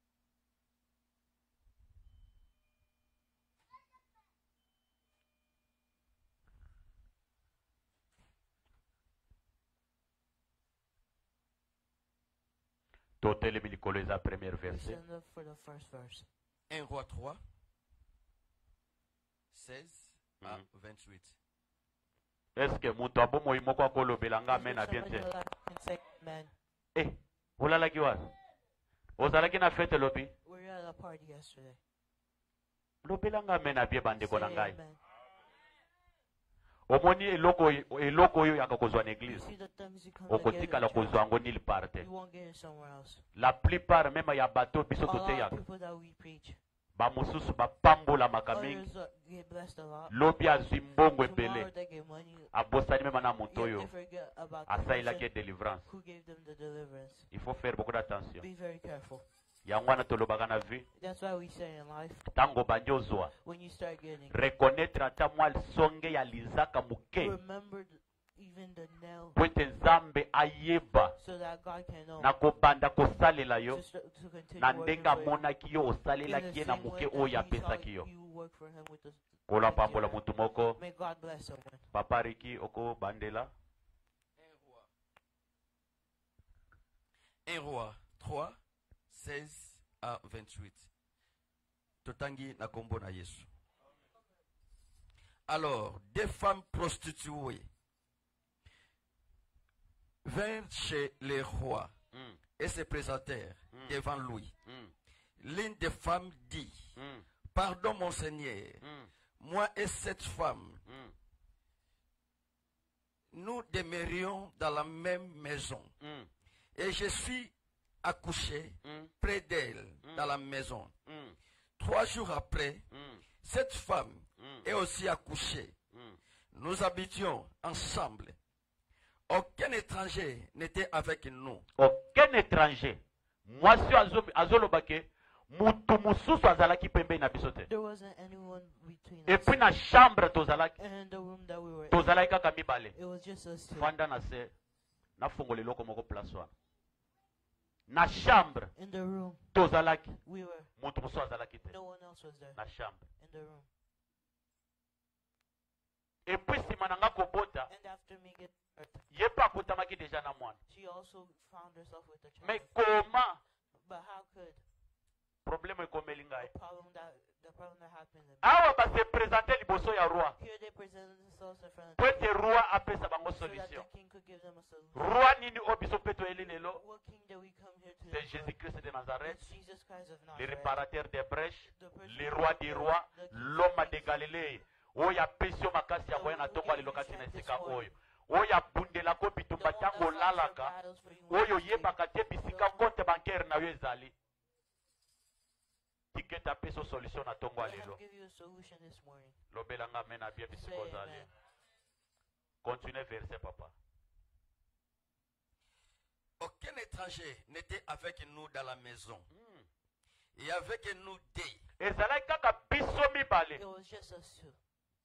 Totelemi likolo eza premier We verset. stand up for the first verse. un roi trois, seize à Mhm. vingt-huit. Est-ce que mutu abomoi moko akolobela nga Is there amen na bien somebody te? alive that can say amen? Eh, olalaki wapi? Ozalaki na fete lobi? We were at a party yesterday. Lobela nga amen na bien bandeko na Say ngai. amen. Omoni eloko oyo- eloko oyo yaka kozwa na You église. see the things you come Okotikala together in kozwa church, yango nulle part te. you won't get it somewhere else. La plupart même ya bato biso A lot of toteyaka. people that we preach, Bamosusu bapambolamaka mingi. others uh, get blessed a lot. Lobi azwi mbongo Tomorrow ebele. they get money. Abosani mema na moto Yet oyo they forget about the asalelaki person délivrance. who gave them the deliverance. Il faut faire beaucoup d'attention. Be very careful. Yango wana tolobaka na vie. That's why we say in life, Tango bandi ozwa. when you start getting, Reconnaître ata mwa songe ya lizaka moke. remember th- even the nail Po ete nzambe ayeba so that God can know na kobanda kosalela yo to, st- to continue na working ndenge for you. amonaki yo In osalelaki the ye na same way moke that oyo he saw apesaki yo. you work for him with the Kola thank you. pambola mutu moko. May God bless someone. Papa Riki oko bandela. un roi. un roi trois, seize à vingt-huit. Totangi na kombo na Yesu. Alors, des femmes prostituées vinrent chez les rois Mm, et se présentèrent Mm. devant lui. mm, L'une des femmes dit, mm, pardon mon Seigneur, mm, moi et cette femme, mm, nous demeurions dans la même maison. mm, Et je suis accouché mm, près d'elle Mm. dans la maison. mm, Trois jours après, mm, cette femme mm, est aussi accouchée. mm. Nous habitions ensemble. Aucun étranger n'était avec nous. Aucun étranger. Mwasi azo- azoloba ke mutu mususu azalaki pembeni na biso te. There wasn't anyone between Et us. puis na chambre tozalaki And in the room that we were in, tozalaki kaka mibale. it was just us two. Fanda na se nafungola eloko moko place wana. Na chambre In the room, tozalaki we were. mutu mususu azalaki te. No one else was there. Na chambre. In the room. Et puis sima na nga kobota And after me getting hurt, ye pa akutamaki deja na mwana. she also found herself with a child. Mais comment But how could problème ekomeli ngai? the problem that the problem that happened? In Awa ba se présenter liboso ya roi. Here they presented themselves in front of Po ete roi apesa bango so that the solution. king could give them a solution. Roi nini o biso pe toyeli lelo? What king did we come here to? C'est enjoy? Jésus-Christ de Nazareth, It's Jesus Christ of le Nazareth, réparateur des brèches, the person le roi des rois, the king l'homme of de kings, Galilée. Oyo apesi yo makasi ya koya na tongo alelo kati na esika oyo. Oyo abundelako the bitumba one that ntango fights your olalaka. battles for you when Oyo you're asleep. yebaka te bisika compte bancaire na yo ezali. Tiketa apesi yo solution na tongo Let him alelo. give you a solution this morning. Lobela nga amen na bien Say bisika ozali. amen. Continuez verset papa. Aucun étranger n'était avec nous dans la maison. Hmm. Et avec nous deux. Ezalaki kaka biso mibale. It was just us two.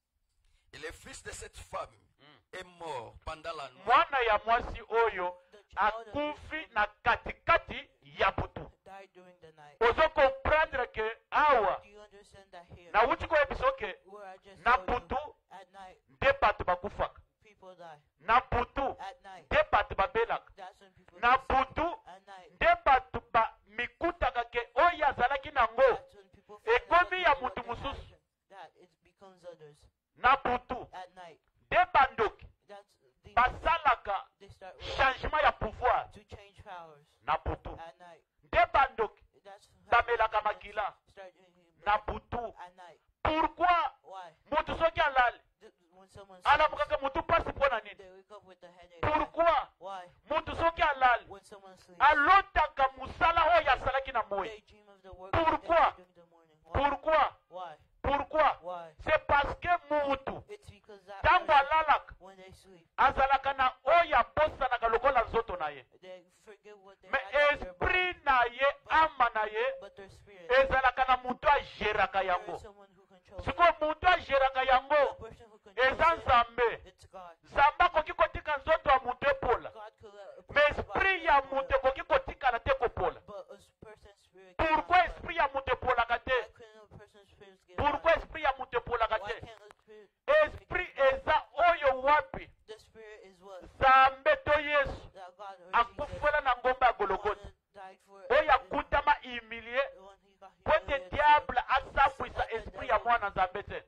Et le fils de cette femme Mm. est mort pendant la nuit. Mwana ya mwasi oyo The child of akufi this na katikati ya butu. died during the night. Ozo comprendre que awa Do you understand that here? na wuti koyebisa ke Where I just na told you, butu at night, nde bato bakufaka. people die. Na butu At night, nde bato babelaka. that's when people Na die. butu At night, nde bato bamikutaka ke oyo azalaki nango that's when people find out ekomi ya that what mutu they mosusu. had, that it becomes others. Na butu At night, nde bandoki that's the, basalaka they start working changement ya pouvoir. to change powers. Na butu At night, nde bandoki that's bamelaka makila. start doing Na butu at night. pourquoi Why? mutu soki alali The, when someone alamukaka mutu pasi mpo na nini? they wake up with a headache. Pourquoi Why? mutu soki alali When someone sleeps, alotaka musala oyo asalaki na moi? they dream of the work that Pourquoi? they did during the morning. Why? Pourquoi? Why? Pourquoi? Why? C'est parce que mutu It's because that ntango person, alalaka when they sleep, azalaka na oyo abosanaka lokola nzoto na ye, they forget what they me had in their body, esprit na ye, ama na ye but their spirit. ezalaka na mutu ageraka There yango. is someone who controls it. sikoyo mutu ageraka The yango person who eza controls it, nzambe. it's God. nzambe akoki kotika nzoto ya mutu epola, God could let a me person's body esprit ya go, mutu ekoki kotikala te kopola. but a person's spirit cannot Pourquoi go. esprit ya mutu epolaka te? Why couldn't a person's spirit get Pourquoi out? esprit ya mutu epolaka Why te? can't a spirit? Esprit eza oyo wapi The spirit is what? nzambe to yesu That God or Jesus akufela na ngomba ya the one gologota, that died for oyo is akutama humilie the one he got po ete humiliated diable for. asambwisa esprit ya mwana nzambe te.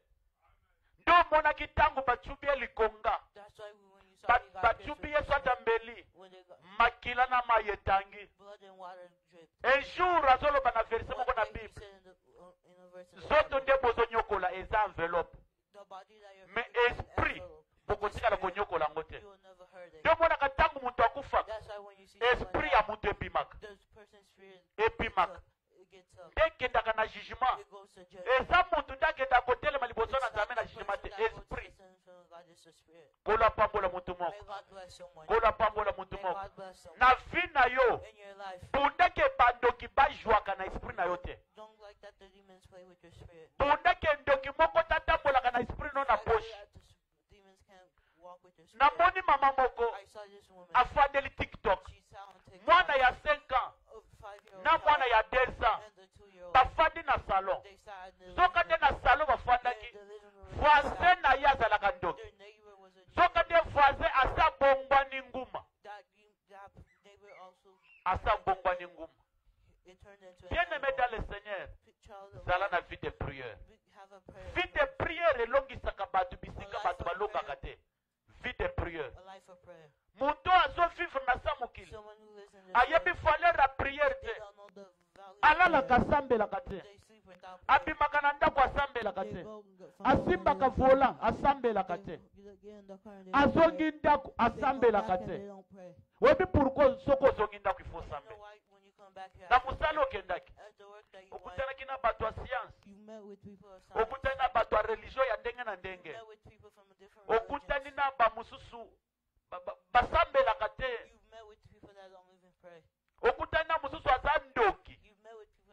nde omonaki ntango bacubi ye likonga, That's why when you saw ba- he got bacubi ye so ata mbeli, when they got makila na mai etangi. blood and water dripped. un jour azoloba na verse One moko na day he bible, said in the, uh, in a verse in the nzoto Bible, nde bozonyokola eza envelope, the body that you're mais making is an esprit envelope, but the bokotikala spirit, konyokola yango te. you will never hurt it. nde omonaka ntango moto akufaka That's why when you see someone esprit die, ya moto epimaka the person's spirit epimaka it gets up. nde ekendaka na jugement. It goes to judge. eza moto nde akendaka kotelema liboso It's na not nzambe na the jugement te. person that goes to Esprit sin in front of God, it's the spirit. kola pambola motu May moko, God bless someone. kola pambola motu May moko God bless someone. na vi na yo. In your life, bundeke bandoki bajwaka na esprit na yo te. don't like that the demons play with your spirit. bundeke ndoki moko tatambolaka na esprit no na Like poche. that the s- demons can't walk with your spirit. namoni mama moko I saw this woman. afandeli tiktok, She's on TikTok. mwana ya cinq ans A five-year-old na mwana child ya deux ans and the two-year-old. bafandi na salon. They sat in the soka nde living na salon room. bafandaki, In the living room. voisin na ye azalaka ndoki. Their neighbor was a soka nde voisin asa bongwani nguma, that, that neighbor also asa bongwani nguma. it turned into bien an aimé animal. dans le Seigneur, Child of zala God. na vie de prière. Have a prayer. Vie de prière elongisaka bato bisika bato balongaka te. Vie de prière. A life of prayer. moto azovivre na sa mokili Someone who lives in this ayebi world, valeur ya prière they te, don't know the value of alalaka prayer. asambelaka te, They sleep without prayer. abimaka na ndako asambelaka They te, go and get- find asimbaka someone to volant asambelaka pray. te, They get in the car and they don't azongi pray. ndako They come asambelaka back and te. they don't pray. oyebi pourkui soki ozongi ndako ifo You sambe know why when you come back here na after mosala okendaki at the work that you want, okutanaki na bato ya sianse, you met with people of science, okutani na bato ya religio ya ndenge na you ndenge, met with people from different okutani religions, na bamosusu ba- ba- basambelaka te, you've met with people that don't even pray, okutani na mosusu aza ndoki you've met with people that are even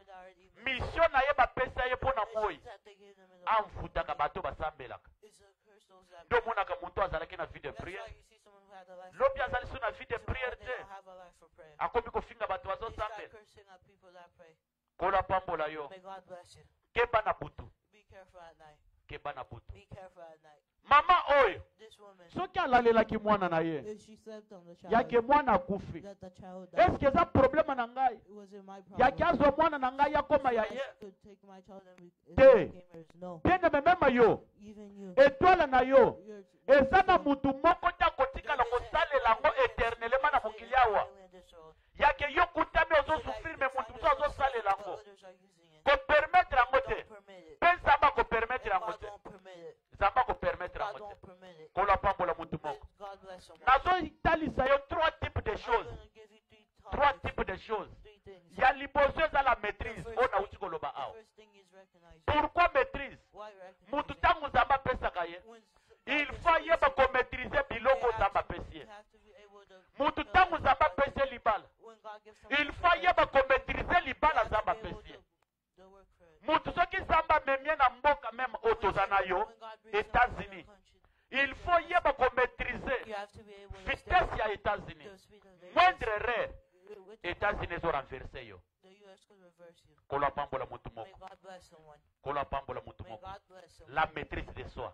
mission na ye bapesa ye mpo na moi that they gave them in the Bible. amfutaka bato basambelaka It's a curse those that nde omonaka moto azalaki na vie de That's why priere you see someone who had a life lobi azali so na vie de for prayer. priere They te don't have a life for prayer. akomi kofinga bato They start bazosambela cursing at people that pray. kola pambola yo May God bless you. keba na butu Be careful at night. keba na butu Be careful at night. mama oyo This woman, soki alalelaki mwana na ye if she slept on the child, yake mwana akufi that the child died, eske eza probleme na ngai it wasn't my problem. yake azwa mwana na ngai akoma ya I ye could take my child and be- and Te. became hers. No, bieneme mema yo even you. etwala na yo You're, eza na mutu moko te akotikala kosalela yango eternelema na mokili awa yake yo kutami ozosufrire me mutu mosu azosalela yango kopermetre yango te mpe nzambe akopermetre yango te nzambe akopermetre yango te kola pambola mutu moko nazotalisa yo trois types de choses trois types de choses ya liboso eza la maîtrise oyo nauti koloba awa pourquoi maîtrise mutu ntango nzambe apesaka ye il faut yeba komaîtrise biloko nzambe apesi ye mutu ntango nzambe apesi ye libala il faut yeba komaîtrise libala nzambe apesi ye mutu soki nzambe amemie na mboka meme oyo toza na yo États-Unis il faut yeba komaîtrise vitesse ya États-Unis moindre erreur États-Unis ezorenverse yo kola pambola mutu moko kola pambola mutu moko la maîtrise de soi.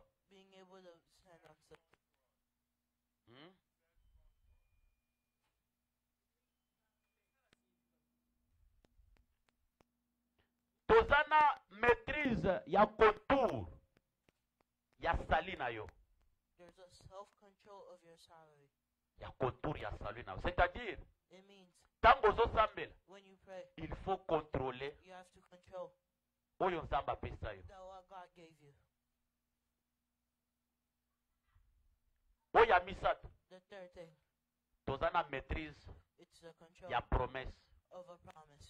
Hmm? toza na maîtrise ya contour ya sali na yo There's a self-control of your salary. ya contour ya sali na yo c'est-à-dire It means ntango ozosambela when you pray, il faut contrôler you have to control oyo nzambe apesa yo that what God gave you. oyo ya misato The third thing, toza na maîtrise it's the control ya promesse of a promise.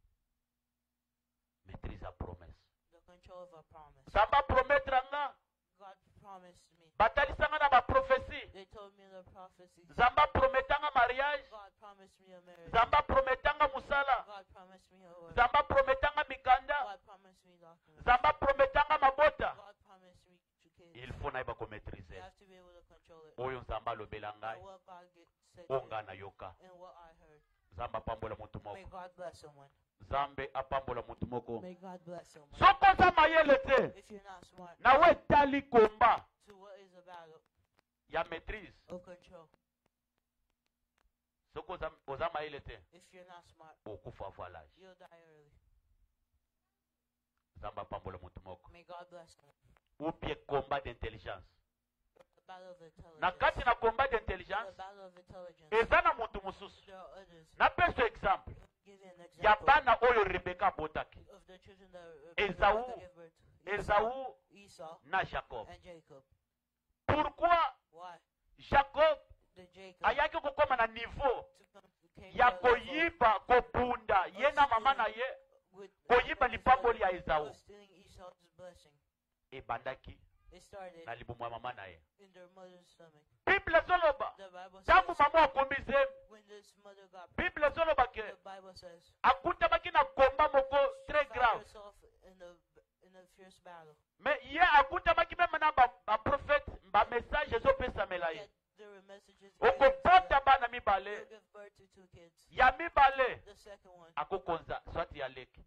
maîtrise ya promesse The control of a promise. nzambe aprometre nga God promised me. batalisanga na baprofesi They told me the prophecy. nzambe aprometanga mariage God promised me a marriage. nzambe aprometanga mosala God promised me a work. nzambe aprometanga mikanda God promised me documents. nzambe aprometanga mabota God promised me to kids. il faut nayeba You komaîtrise have to be able to control it. oyo nzambe alobela And ngai what God get, said oyo to ngai me nayoka and what I heard. nzambe apambola motu May moko God bless someone. nzambe apambola motu moko May God bless someone. soki oza mayele te If you're not smart, nawe etali komba to what is a battle ya maîtrise of control. soki oza, oza mayele te If you're not smart, okufa avant l'âge you'll die early. nzambe apambola motu moko May God bless someone. upie komba d'intelligence The battle of intelligence. na kati na komba The d'intelligence battle of intelligence. eza na motu mosusu There are others. napesa exemple Give you an ya example bana oyo rebeka abotaki of the children that uh, Esau. Rebekah gave birth to. Esau Esau na Jacob. and Jacob. Pourquoi Why? Jacob The Jacob ayaki kokoma na niveau to come, came ya to a level koyiba kobunda ye na mama na ye with koyiba lipamboli ya Esau of stealing Esau's blessing. ebandaki It started na libumu ya mama na ye in their mother's stomach. bible ezoloba The Bible ntango says mama akombi zembe when this mother got bible ezoloba ke the Bible says akutamaki na komba moko très found grave herself in a in a fierce battle. mais ye akutamaki meme na baprofete bamessage ezopesamela ye Yet there were messages given to okobota them. bana You mibale give birth to two kids. ya mibale The second one, akokonza swati ya leki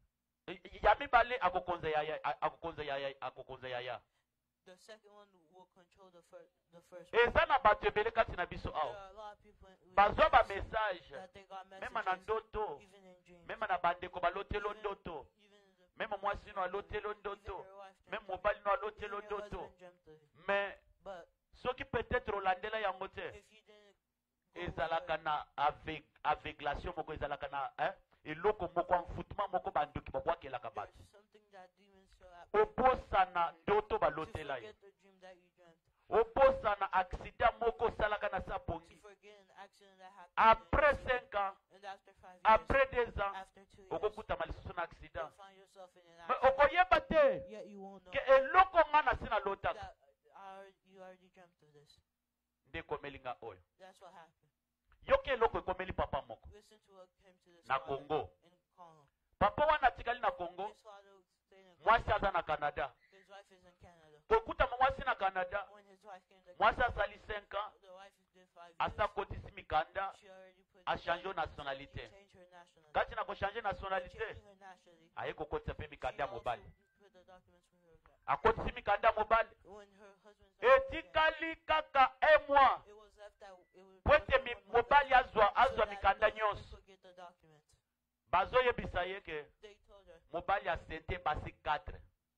ya mibale akokonza yaya akokonza yaya akokonza yaya the second one will control the first the first one. eza na bato ebele kati na biso There awa are a lot of people in- bazwa bamessage that they got meme na messages ndoto even in dreams. meme na bandeko balotelo ndoto Even the, meme mwasi no alotelo even ndoto your wife meme dreamt mobali no of it. alotelo Even your ndoto husband dreamt of it. mais But soki peut-être olandela yango te if you didn't go ezalaka for it, na aveg, aveglation moko ezalaka na eh? eloko moko amfutuma moko bandoki babwakelaka bato there's something that demons show up obosana ndoto to balotela ye forget the dream that you dreamt, obosana accident moko osalaka na sa to pongi forget an accident that happened. après cinq ans And after five years, après deux ans after two years, okokutama lisusu na accident you'll find yourself in an mais accident. okoyeba te Yet you won't know ke eloko nga na si nalotaka that I already, you already dreamt of this. nde ekomeli nga oyo That's what happened. yoki eloko ekomeli papa moko Listen to what came to this na father Congo in Congo. papa wana atikali na Congo, his father stayed in mwasi aza na Canada. his wife is in Canada. Okuta mwasi na Canada, When his wife came to mwasi asali cinq ans, the wife did five asa years. kotisi mikanda, She already put a changé she nationalité. changed her nationality. Kati na ko changer nationalité, Changing her nationality. aye kokotisa pe She mikanda also mobali. put the documents for her. Akotisi mikanda mobali. When her husband's not working, Etikali kaka un mois. it was left that it was Pote mi mobali azwa so azwa that mikanda the husband nyonso. could get the documents. Bazoyebisa ye ke They told her mobali asente basi quatre.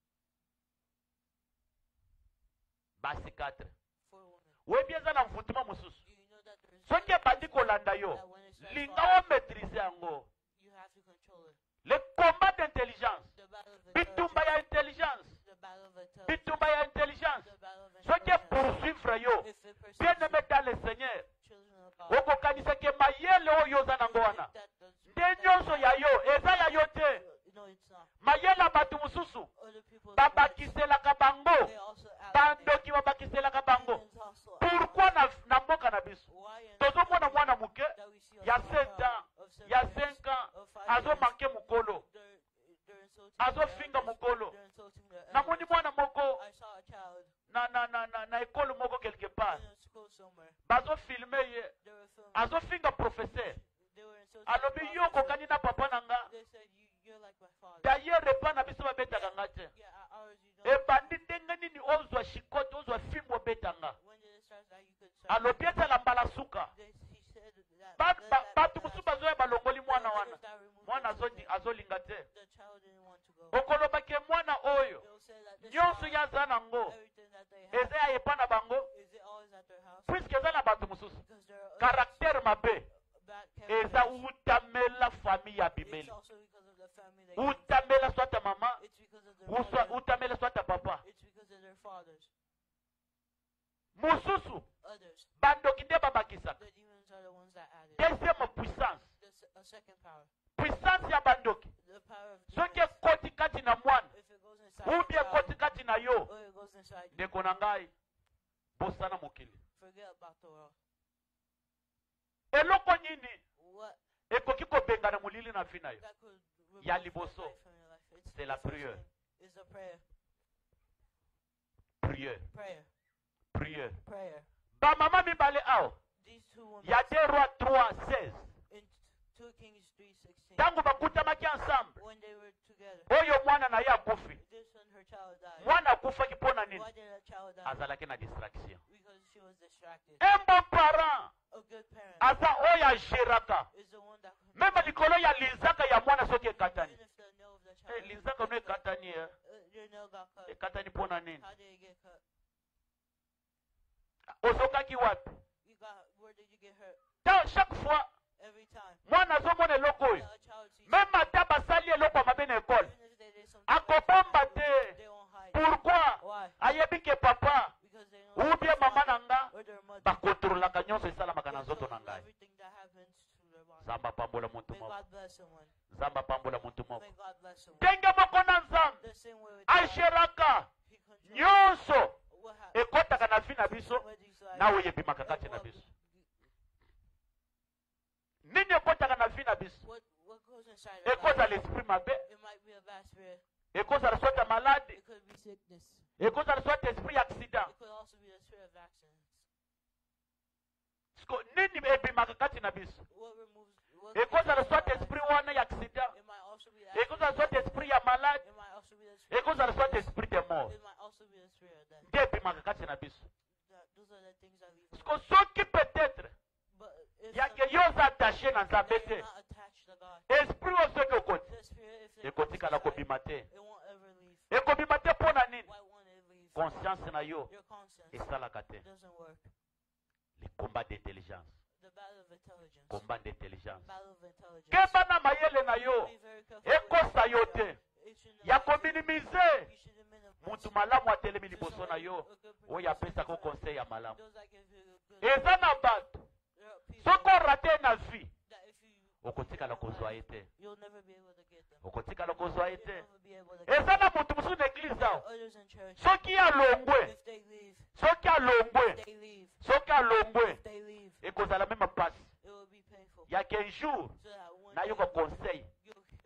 Basi quatre. four women. Webi eza na mvutuma mususu. Do you know that there is Soki bandi kolanda yo, that when it starts linga falling, o maîtriser yango. you have to control it. Le combat d'intelligence. The battle of Bitumba ya intelligence. intelligence. The battle of intelligence. Bitumba ya intelligence. The battle of Soki intelligence. poursuivre yo. If it pursues Bien aimé dans le Seigneur. children of God, Okokanisa ke mayele oyo oza nango wana. that does Nde nyonso ya yo, eza ya yo te. no, it's not. Mayele bato mususu. Other people's Babakiselaka bango. they also add Bandoki babakiselaka bango. demons also. Pourquoi na, na mboka na biso? Why in Tozomona mwana muke that we see a ya small sept child ans, of seven ya years, cinq ans, of five azo years, manke mukolo. they're, they're insulting Azo their finga elders, mukolo. they're insulting their Namoni elders. mwana moko I saw a child na na na na na ekolo moko quelque part. in a school somewhere. Bazo filme ye. They were filming. Azo finga professeur. They were insulting Alobi the yo prophet. kokani na papa nanga. They said you, you're like my father. D'ailleurs repa na biso babetaka nga te. Yeah, I- ours you don't. Ebandi ndenge nini ozwa shikote ozwa fimbo obetanga. When did it start that you could start? Alobi etala mbala suka. They, he said that. Ba- that- ba- that- Bato that- mosusu bazoya balongoli mwana that- wana. that removed Mwana it, so azoli- they- azolinga te. The child didn't want to go. Okolobake mwana oyo. They'll say that this Nyonso child, ya aza nango. everything that they have, Eza ya epa na bango. is it always at their house? Puisque eza na bato mosusu. Because there are Caractère mabe. bad Eza characters. utamela famille ya It's bimeli. also because of the family they came from. Utamela swata mama. It's because of their Uswa mother. utamela swata papa. It's because of their fathers. Mosusu. Others. Bandoki nde babakisaka. The demons are the ones that added. Deuxième puissance. The s- a second power. Puissance ya bandoki. The power of Soki demons. ekoti kati na mwana. If it goes inside Ou the bien child, ekoti kati na yo. or it goes inside you, Ndeko na ngai. Bosana mokili. forget about the world. Eloko nini What ekoki kobengana molili na vi na yo. that could remove Ya your liboso. life from your life. It's C'est la the first prière. thing. It's the prayer. Prière. Prayer. Prière. Prayer. Bamama mibale awa. These two women Ya deux rois trois seize. in two Kings three sixteen, Ntango bakutamaki ensemble. when they were together, Oyo mwana na ye akufi. this and her child died. Mwana akufaki mpona nini? Why did her child die? Azalaki na distraction. Because she was distracted. Un bon parent A good parent aza oyo agéraka. is the one that can, Meme likolo ya linzaka ya mwana soki ekatani. even if the nail of the Eh, child, linzaka no ekatani eh. uh, your nail got cut. Ekatani mpona nini? How did it get cut? Ozokaki wapi? You got, where did you get hurt? Ta chaque fois Every time. mwana azomona eloko oyo. A child sees Meme ata basali eloko ya mabe na ekole. even if they did something, Akobomba te. they won't hide. Pourquoi? Why? Ayebi ke papa Because they know ou bien their mama father na nga or their mother bakontrolaka nyonso esalamaka na controls nzoto na ngai. everything that happens to their body. Nzambe apambola muntu May moko. God bless someone. Nzambe apambola muntu moko. May God bless someone. Ndenge moko na Nzambe The same way with God, ageraka He controls nyonso what happens. ekotaka na vi na biso What these lives- nawe oyebimaka and kati na what- biso. Nini ekotaka na vi na biso? What what goes inside of Ekozala life? l'esprit mabe, It might be a bad spirit. ekozala soit malade, It could be sickness. ekozala soit esprit ya accident. It could also be the spirit of accidents. Siko nini ebimaka kati na biso? What removes? What Ekozala gets soit inside our esprit wana ya accident, life? It might also be the ekozala soit accident. esprit ya malade, It might also be the spirit. ekozala soit esprit de mort. It might also be the spirit of death. Nde ebimaka kati na biso. That, those are the things that leave. us. Siko soki peut-être But if yake some- yo oza attaché na Nzambe that te, you're not attached to God, esprit oyo soki okoti the spirit, if it ekotikala goes inside, kobima te. it won't ever leave. Ekobima te mpona nini? Why won't it leave? Conscience na yo Your conscience esalaka te. doesn't work. Le combat d'intelligence. The battle of intelligence. Combat d'intelligence. Battle of intelligence. Keba na mayele na yo Be very careful with ekosa yo it. te. It shouldn't Ya affect you. kominimize You shouldn't minimize mutu it. malamu atelemi To liboso na somebody, yo a good person oyo apesaka who's conseil ya malamu. those that give you good. Eza na bato There are people soki orate na vie that if you okotikala kozwa ye te. you'll never be able to get them. Okotikala kozwa ye You'll te. never be able to get Eza na mutu mosusu na eglize awa others in church. soki alongwe If they leave, soki alongwe they leave. soki alongwe If they leave, ekozala meme pasi it will be painful. yake un jour So that one nayoka day conseil you'll hear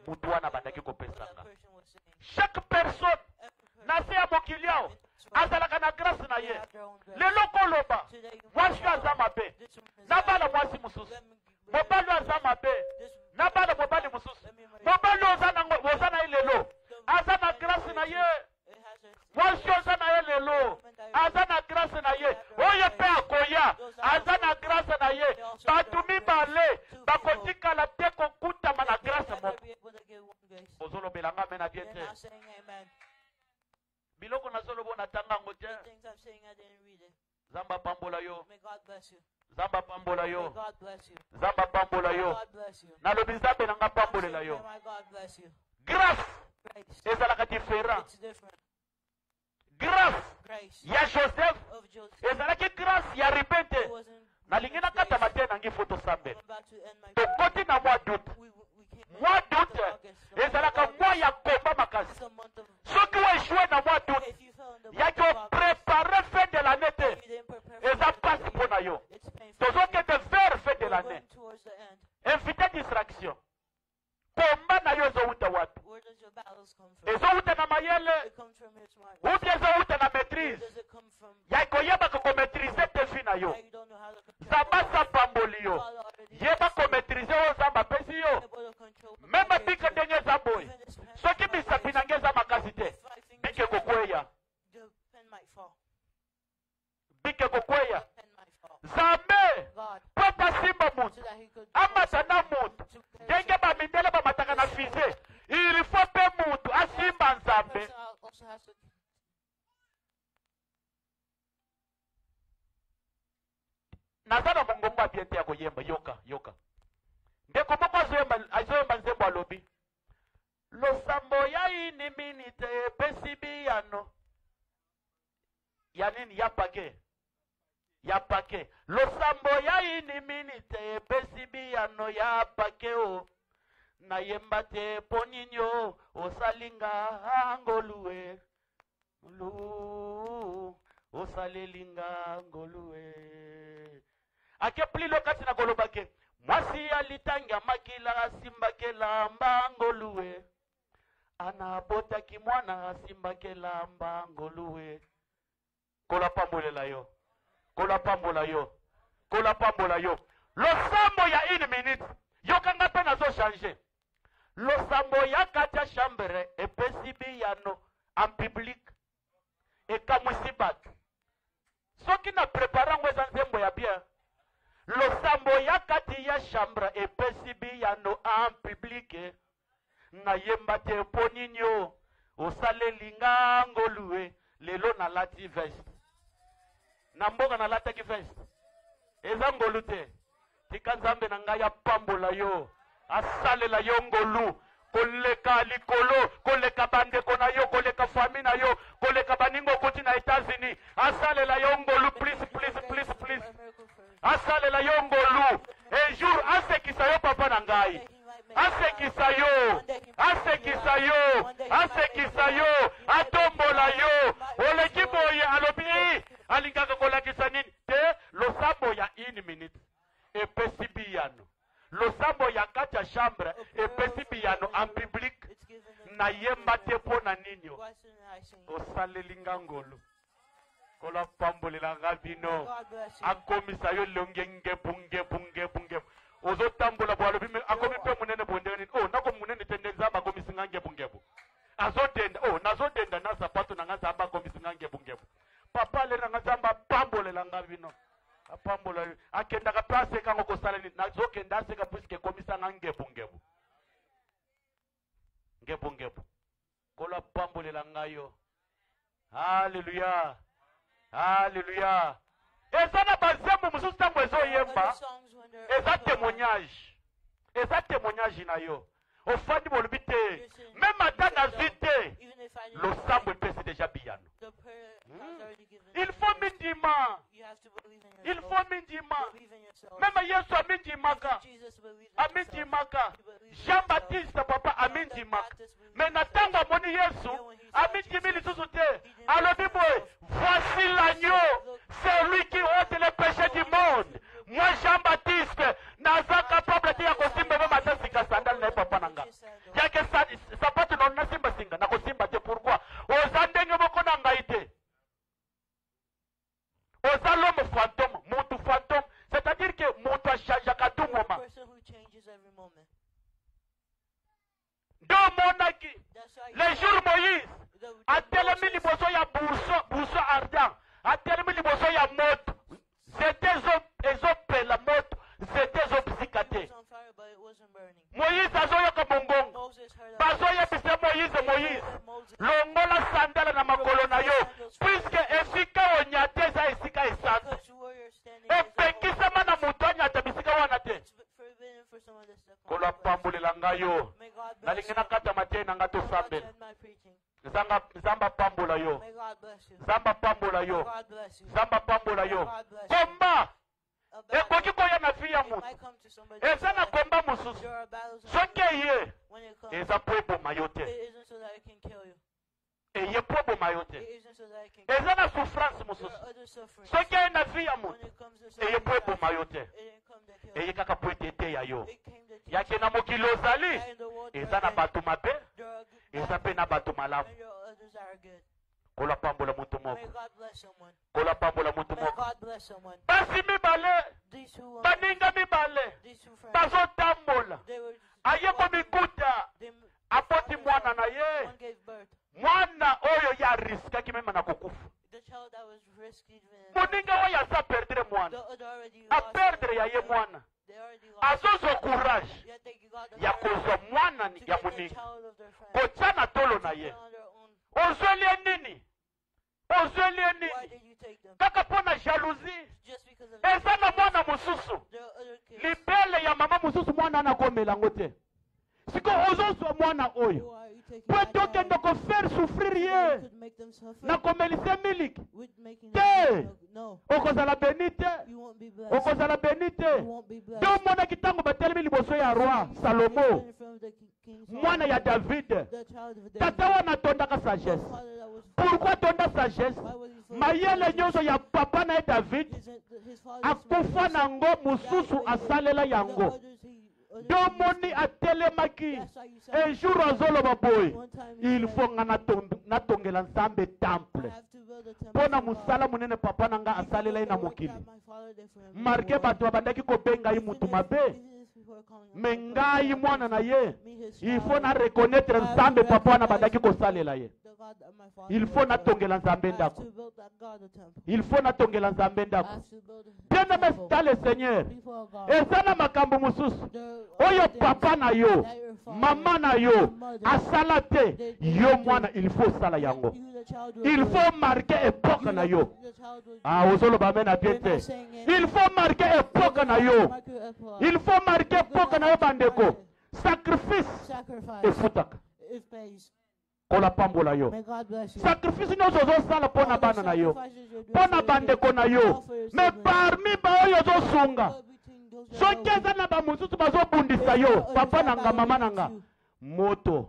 mutu wana bandaki kopesanga. that person was saying. Chaque personne Every na se ya mokili awa person in this world, azalaka na grâce na they ye. have their own grace. Lelo koloba Today you mwasi can aza mabe this one is na bad. bana mwasi mosusu, Let me give- mobali aza mabe this na bana mobali mosusu, mobali oza na ngo- oza na ye lelo aza na grâce na ye, It has a- mwasi oza na ye lelo aza na grâce na ye, oyo mpe akoya aza na grâce na ye. Bato mibale bakotikala te kokutama na grâce Never moko. be able to get one grace. ozolobelanga ame na bien They're te not saying amen. biloko nazoloba natanga yango te. The things I'm saying, I didn't read it. Nzambe apambola yo, May God bless you. Nzambe apambola May yo, God bless you. Nzambe apambola May yo. God bless you. Nalobi Nzambe nanga I'm saying, apambolela yo. may my God bless you. Grâce Grace. ezalaka différent. It's different. Grâce Grace ya Joseph of Joseph. ezalaki grâce ya It ribete. wasn't Nalingi nakata matena nangi foto sambe. I'm about to end my Tokoti na mois d'août. we, we came Mois in the month d'août of August. The month ezalaka of mois August ya komba is makasi. a month of Soki oeshue na mois d'août if you fell in the month yaki of August, oprepare fin de l'année te. you didn't prepare for Eza the pasi end of mpo the na year. yo. It's painful. Tozokende vers fin de We're l'année. going towards the end. Invité distraction. Komba na yo ezowuta wapi? Where does your battles come from? Ezowuta na mayele It comes from your smart. ou bien ezowuta na Where maîtrise. does it come from? Ya koyebaka komaîtrize te fi na yo. Why you don't know how to control Nzambe it? asapamboli yo. God already Yeba blessed you. komaîtrize oyo Nzambe apesi yo. Able to control what Meme God gave bike you. ndenge eza boye. Even this pen Soki might misapi break. nange eza makasi te. If my fingers Bike kokweya. the pen might fall. Bike kokweya. The pen might fall. Nzambe God, po tasimba so mutu. that he could Amata na mutu. to Ndenge bamindele bamataka na fize. Il faut pe mutu asimba Nzambe. person also has to Naza na mongongo ya bien te ya koyemba. Yoka, yoka. Ndeko moko azoyemba azoyemba nzembo alobi. Losambo ya ini minite epesi biyano. Ya nini? Ya pake. Ya pake. Losambo ya ini minite epesi biyano ya pake o. Na yemba te poninyo osalinga angolue. Lu osalelinga ngolue. Ake plilo kati na golobake. Mwasi alitanga makila asimbakela mbangolue. Anabota kimwana asimbakela mbangolue. Kola pambolela yo. Kola pambola yo. Kola pambola yo. Losambo ya une minute. Yokanga pe nazo changer. Losambo ya kata chambre epesi biyano en public. Ekamwisi bato. Soki na prepara ngweza nzembo ya bien. Losambo ya kati ya chambre epesi biyano en public. Na yemba te poninyo osalelinga ngolue. Lelo na lati veste. Na mboka na lataki veste. Eza ngolu te. Tika Nzambe na ngai apambola yo. Asalela yo ngolu. Koleka likolo, koleka bandeko na yo, koleka fami na yo, koleka baningo kuti na États-Unis. Asalela yo ngolu, please, please, please, please. Asalela yo ngolu. Un jour, asekisa yo papa na ngai. Asekisa yo. Asekisa yo. Asekisa yo. Atombola yo. Oleki boye alobi. Alingaka kolakisa nini? Te losambo ya une minute. Epesi biyano. Losambo ya kati ya chambre epesi biyano en public. Na yemba te po na ninyo. Osalelinga ngolo. Kola pambolela nga bino. Akomisa yo longe ngebu ngebu ngebu ngebu. Ozotambola bwalobi me akomi pe munene bondeni. Oh nako munene tende Nzambe akomisi nga ngebu ngebu. Azodenda. Oh nazodenda na sapato na nga Nzambe akomisi nga ngebu ngebu. Papa le na nga Nzambe pambolela nga bino. Apambola akenda ka pase kango kosala ni nazokenda seka puisque komisa nga ngebu ngebu. Ngebu ngebu. Kola pambolela ngayo. Hallelujah. Hallelujah. Ezana bazembo mususu tango ezoyemba. Eza témoignage. Eza témoignage na yo. Ofandi bolobi te. Même ata na vite. Losambo epesi déjà biyano. Il faut mindima. Il faut mindima. Même Yesu amindimaka. Amindimaka. Jean-Baptiste papa amindimaka. Mais natanga moni Yesu amindimi lisusu te. Alobi boy, voici l'agneau. C'est lui qui ôte les péchés du monde. Moi Jean-Baptiste naza capable de yakosimba mama tasika sandal na papa nanga. Yake ndenge nakata matei nanga Before I tosambela. end my preaching, Nzanga nzamba pambola yo. may God bless you. Nzamba pambola May yo. God bless you. Nzamba pambola May yo. God bless you. Komba A battle, ekoki koya na vi ya it moto. might come to somebody. Eza na komba mosusu. There are battles Soki eye when it comes. eza po eboma yo It te. isn't so that it can kill you. Eye po eboma yo It te. isn't so that it can kill Eza na you. souffrance There mosusu. are other sufferings. Soki eye na vi ya When moto. it comes to Eye po sacrifice, eboma yo te. it didn't come to kill Eye you. kaka po ete te ya yo. It came to teach Yake you na mokili ozali. that in the world there Eza na are good- bato mabe. there are good Eza bad pe na bato malamu. and there are others that are good. Kola pambola moto May moko. God bless someone. Kola pambola moto May moko. God bless someone. Basi mibale. These two women, Baninga mibale. these two friends, Bazotambola. they were Aye komikuta. they, Apoti mwana na one ye. gave birth. Mwana oyo ya riskaki mema na kukufa. The child that was risky even Moninga oyo aza perdre the mwana. other already A lost perdre it. ya ye mwana. They already lost Azozo courage. it. Yet they got the Ya courage kozwa mwana to ya get the moninga. child of their friend. Kochana tolo na To ye. put on their own. Ozwelie nini? Ozwelie Why nini? did you take them? Kaka pona jalousie. Just because of Eza na mwana mosusu. there are other kids Libele ya mama mosusu mwana anakomela ngo te. Siko ozozwa mwana who oyo. are you taking Po that child tokende kofaire souffrir so that you ye. could make them suffer Na komelise miliki. with making Te. them no, Okozala benite. you won't be blessed. Okozala You benite. won't be blessed. Ndio mwana kitango batelemi liboso ya roi Salomo. In front of the king- King Mwana ya Solomon, David. the child of David. Tata wana atondaka The sagesse. father that was Pourquoi atonda sagesse? why was he full of Mayele intelligence? nyonso ya papa na ye David His, his father's akufa smartness. nango mosusu asalela The yango. others he- others Ndio he used moni to- atelemaki. That's why you said Un jour azoloba boye. one time he Il said, faut nga naton- natongela Nzambe I temple. have to build a temple Mpona for God. musala munene papa nanga Because asalela ye the na work mokili. that my father did for him in the Marke world. bato babandaki kobenga ye Even mutu if- mabe. even if people are calling him Me a ngai person, mwana na ye. me, his Il faut father, na reconnaître I have Nzambe to papa wana recognize bandaki kosalela ye. the God that my father Il faut worked for. natongela Nzambe I have ndako. to build that God a temple. Il faut natongela Nzambe I ndako. have to build a Bien-aimé temple dans le Seigneur. before God. Eza na makambo mosusu. There are Oyo other things papa na yo. that your father, Mama na yo. your mother, Asala te. Yo mwana il faut sala yango. you, the child, will Il do it. faut marquer époque You, na the- yo. the child will do Ah, it. ozoloba amen na bien We're te. not saying it. Il faut marquer époque na yo. Mark your epilogue. Il faut marquer époque na yo bandeko. Sacrifice Sacrifice. efutaka. It pays. Kola pambola yo. May God bless you. Sacrifice nyonso ozosala mpo na All the bana na yo. sacrifices you're doing Mpo na for your bandeko kids, na all yo. for your Me siblings, parmi baoyo ozosunga. all between those that Soki love eza you. na bamosusu bazobundisa If yo. others Papa that na nga battle mama na against nga. you, Moto.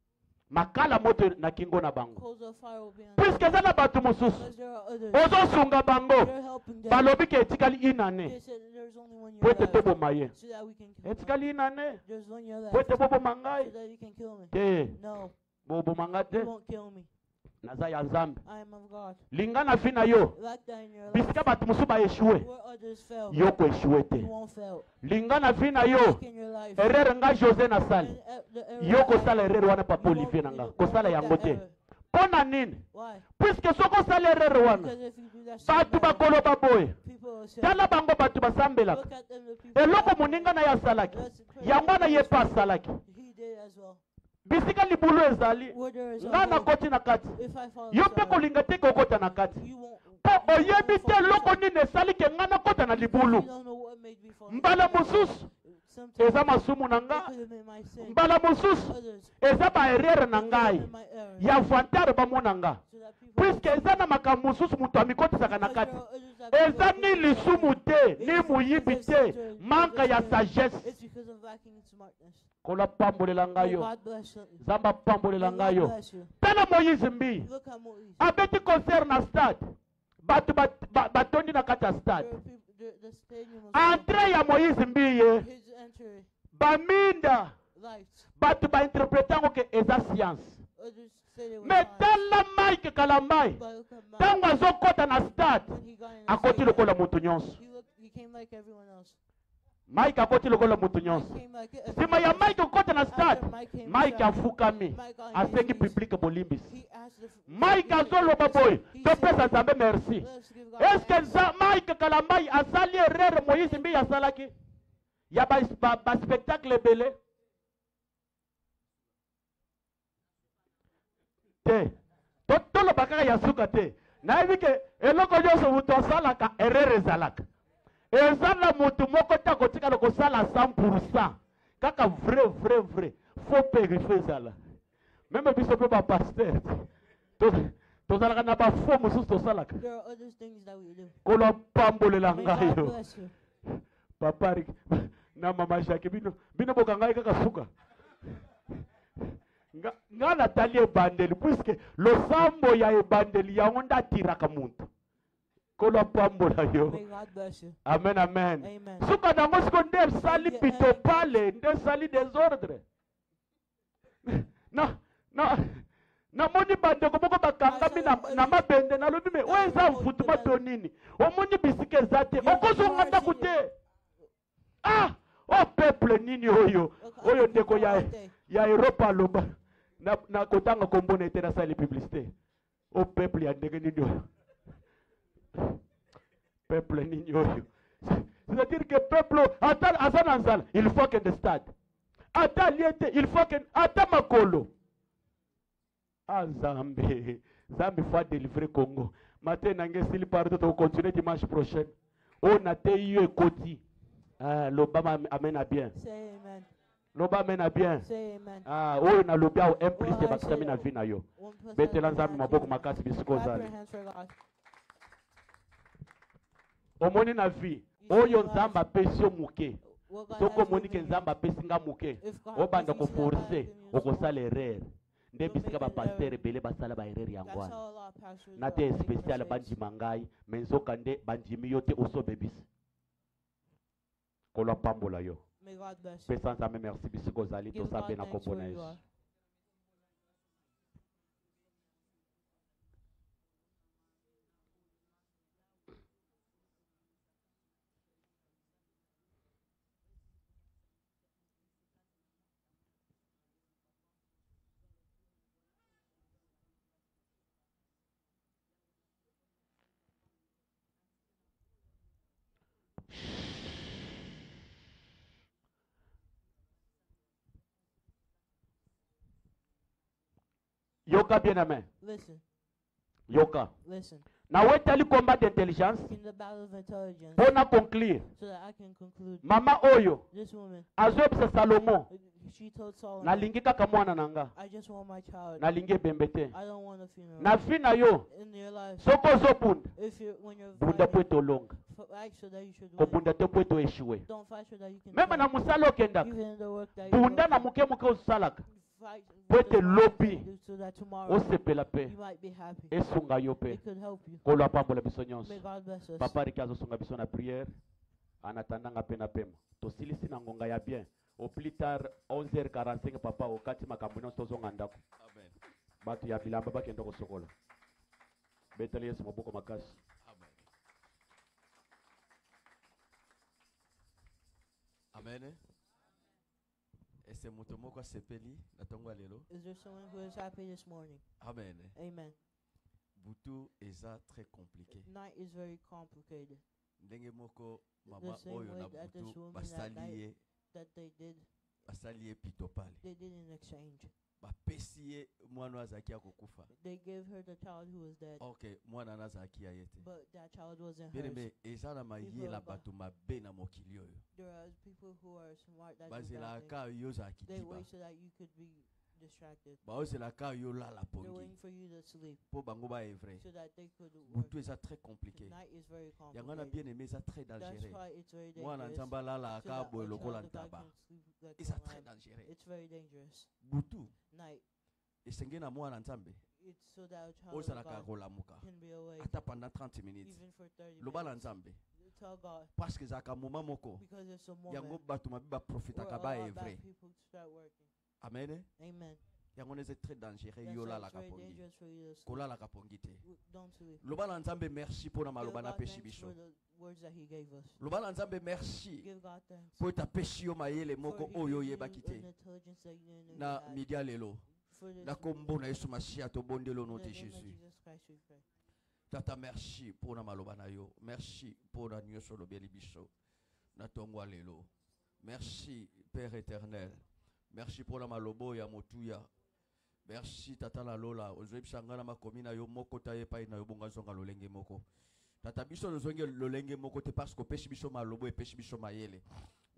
Makala moto na kingo na bango. coals of fire will be on them. Puisque eza na bato mosusu. Because there are others. Ozosunga bango. You're helping them. Balobi ke etikali inane. They said there's only one Po year ete left, toboma ye. so that we can kill them. Etikali inane. There's one year Po left, ete boboma so ngai. that you can kill me. Te. No, Boboma nga te. you won't kill me. Naza ya Nzambe. I am of God. Linga na fi na yo. Like that in your life. Bisika bato mosusu baeshue. Where others fail, Yo koeshue you te. won't fail. Linga na fi na yo. Like in your life. Erreur nga José nasali. And, uh, the error Yo that I- kosala erreur wana papa you Olivier won't- nanga. you won't Kosala make yango that te. error. Pona nini? Why? Puisque soko osala erreur wana. Because if you do that Bato same error, bakoloba boye. people will say, Tala bango bato basambelaka. look at them, the people Eloko that- moninga na ye asalaki. That's crazy. Yango wana ye pa asalaki. He did as well. Bisika libulu ezali. Where there is a Nga hole, nakoti na kati. if I fall Yo mpe inside, kolinga te kokota na kati. you won't. Po you won't oyebi fall te eloko inside. nini esali ke nga nakota na You libulu. don't know what made me fall Mbala inside. mosusu Sometimes eza masumu na it nga. could have been my sin. Mbala mosusu Others, eza baerreur na it could have ngai. been my error. Ya vantare bamona nga. So that people Puisque eza na makambo mosusu moto amikotisaka na because kati. there are others that people Eza ni put lisumu inside. te, ni muyibi te, manka ya sagesse. It's because of lacking in smartness. Kola pambolela May ngayo. God bless you. Zamba pambolela May God ngayo. bless you. Tala Moïse mbi. Look at Moise. Abeti concert na stade. Bato bat- ba- batondi na kati ya There stade. are people, the, the stadium was full. Entrée ya Moïse mbi ye. His entry, Baminda. lights. Bato bainterprete yango ke eza science. Others said it was Me lies. tala Mike Kalambai. But look at Mike. Ntango azokota na stade. When he got in the Akoti stadium, lokola moto nyonso. he looked, he came like everyone else. Mike akoti lokola moto Mike nyonso. came like everyone Sima ya else. Mike kokota na stade. After Mike came Mike inside, afukami. Mike on his Asengi knees. public bolimbisi. He asked the Mike he- azoloba boy. he Topesa said, Nzambe merci. "Let's give God Est-ce que thanks." za Mike Kalambai asali erreur Moïse mbi asalaki? Ya ba, ba, ba spectacle ebele. Te. To toloba kaka ya suka te. Nayebi ke eloko nyonso moto asalaka erreur ezalaka. Eza na moto moko te akotikala kosala cent pour cent. Kaka vrai vrai vrai. faux père ezala. Même biso pe ba pasteur. Tozalaka na ba faux mosusu tosalaka. There are other things that we do. Kolo pambolela May ngai God yo. bless you. Papa Rick, na mama Jacques bino bino boka ngai kaka suka. Nga nga natali ebandeli puisque losambo ya ebandeli yango ndatiraka muntu. Kolo pambola yo. May God bless you. Amen, amen. Amen. Suka na mosiko nde sali Yeah. pito pale, nde sali désordre. Na, na, na moni bandeko moko bakangami na, na mabende na lobi me oyo eza mfutuma to nini. Omoni bisike eza te, okozonga ndako te. Ah, o peuple nini oyo. Oyo ndeko ya ya Europa loba. Na na kotanga kombo na ete na sali publicité. O peuple ya ndenge nini oyo. Peuple nini oyo. C'est-à-dire que peuple ata azana nzala, il faut que de stade. Ata liete, il faut que ata makolo. Ah Zambé, Zambé faut délivrer Congo. Matin nange sili partout on continue dimanche prochain. On a te eu koti. Ah l'Obama amène à bien. Say amen. L'Obama amène à bien. Say amen. Ah oh na lobia au impliqué Oh, I parce que say na that. vie na yo. One person Betela at a nzambi time. maboko makasi bisiko Clap zali. your hands for God. Omoni na vie. You see Oyo life. nzamba pesio muke. What God Soko has moni given ke you. nzamba pesi nga muke. If God Obanda has given you that koforce, given you okosala erreur. Nde Don't bisika make ba an pasteur error. ebele basala ba erreur That's yangwana. how a lot of pastors Na are te making spécial mistakes. bandima ngai, mais nzoka nde bandimi yo te oso bebisi. Kolo pambola yo. May God bless you. Pesa nzambe merci bisiko zali Give tosambe God na thanks kombo na where you Yesu. are. Yoka bien amen. Listen, Yoka. listen. Na wetali combat d'intelligence. In the battle of intelligence, Pona conclure. so that I can conclude, Mama oyo. this woman, Azobisa Salomo. she told Solomon, Nalingi kaka mwana nanga. I just want my child. Nalingi ebembe te. I don't want a funeral. Na fi na yo. In your life, Soko ozobunda. if you're when you're Bunda po fighting, etolonga. fight so that you should win. Kobunda te po etoeshiwe. Don't fight so that you can Meme fail. na musala okendaka. Even in the work that you Bunda go na to, muke muke osalaka. fight po with the ete small lobi. things so that tomorrow Osepela pe. you might be happy. Esunga yo pe. It could help you. Kolo apambola biso nyonso. May God bless us. Papa riki azosunga biso na prière. Anatandanga pe na pema. Tosilisi na ngonga ya bien. Au plus tard onze heures quarante-cinq papa okati makambo nyonso tozonga ndako. Amen. Bato ya bilamba bakenda kosokola. Beteli Yesu maboko makasi. Amen. Amen. Ese mutu moko asepeli na tongo ya lelo. Is there someone who is happy this morning? Amen. Amen. Butu eza très compliqué. Night is very complicated. Ndenge moko mama The same oyo way na that this butu woman that basali night ye that they did, basali ye pito pale. they did in exchange. Bapesi ye mwana azaki ya kokufa. They gave her the child who was dead, Okay, mwana nazaki ya yete. but that child wasn't Bien hers. aimé, eza na mayela bato mabe na mokili oyo. There are people who are smart that do bad Bazelaka things. yo ozalaki They diba. wait so that you could be distracted. Baozelaka yo lala They're pongi. waiting for you to sleep Po bango ba evre. so that they could work. Butu eza très compliqué. Night is very Yango na complicated. bien aimé eza très That's dangereux. why it's very Mwana dangerous. nzamba lala So aka that boye a lokola child of God ntaba. can sleep like Eza one très lamb. dangereux. It's very dangerous. Butu Night, esenge na mwana nzambe it's so that a child of ozalaka God kolamuka can be awake ata pendant trente minutes. even for thirty Loba na minutes. nzambe You tell God, parce que ezalaka moment moko because it's a yango moment bato mabe where baprofitaka a ba lot of bad evre. people start working. Amen. Amen. Yango neze très dangereux That's yo why it's lalaka very pongi. dangerous for you to sleep. Kolalaka pongi te. W- Don't sleep. Loba na nzambe merci mpona Give maloba na God peshi thanks biso. for the words that He gave us. Loba na nzambe merci Give God thanks po etapeshi yo mayele for moko He oyo gave you oyebaki an te intelligence that you didn't know you na had. midi ya lelo. For this Na kombo na Yesu Masiya tobondeli in au nom the de name of Jésus. Jesus Christ we pray. Tata merci mpona maloba na yo. Merci mpona nyonso olobeli biso na tongo ya lelo. Merci Père éternel. Merci mpona malobo ya motuya. Merci tata na lola ozoyebisa nga na makomi na yo moko ta epai na yo bonga zonga lolenge moko. Tata biso nozongi lolenge moko te parce que opesi biso malobo epesi biso mayele.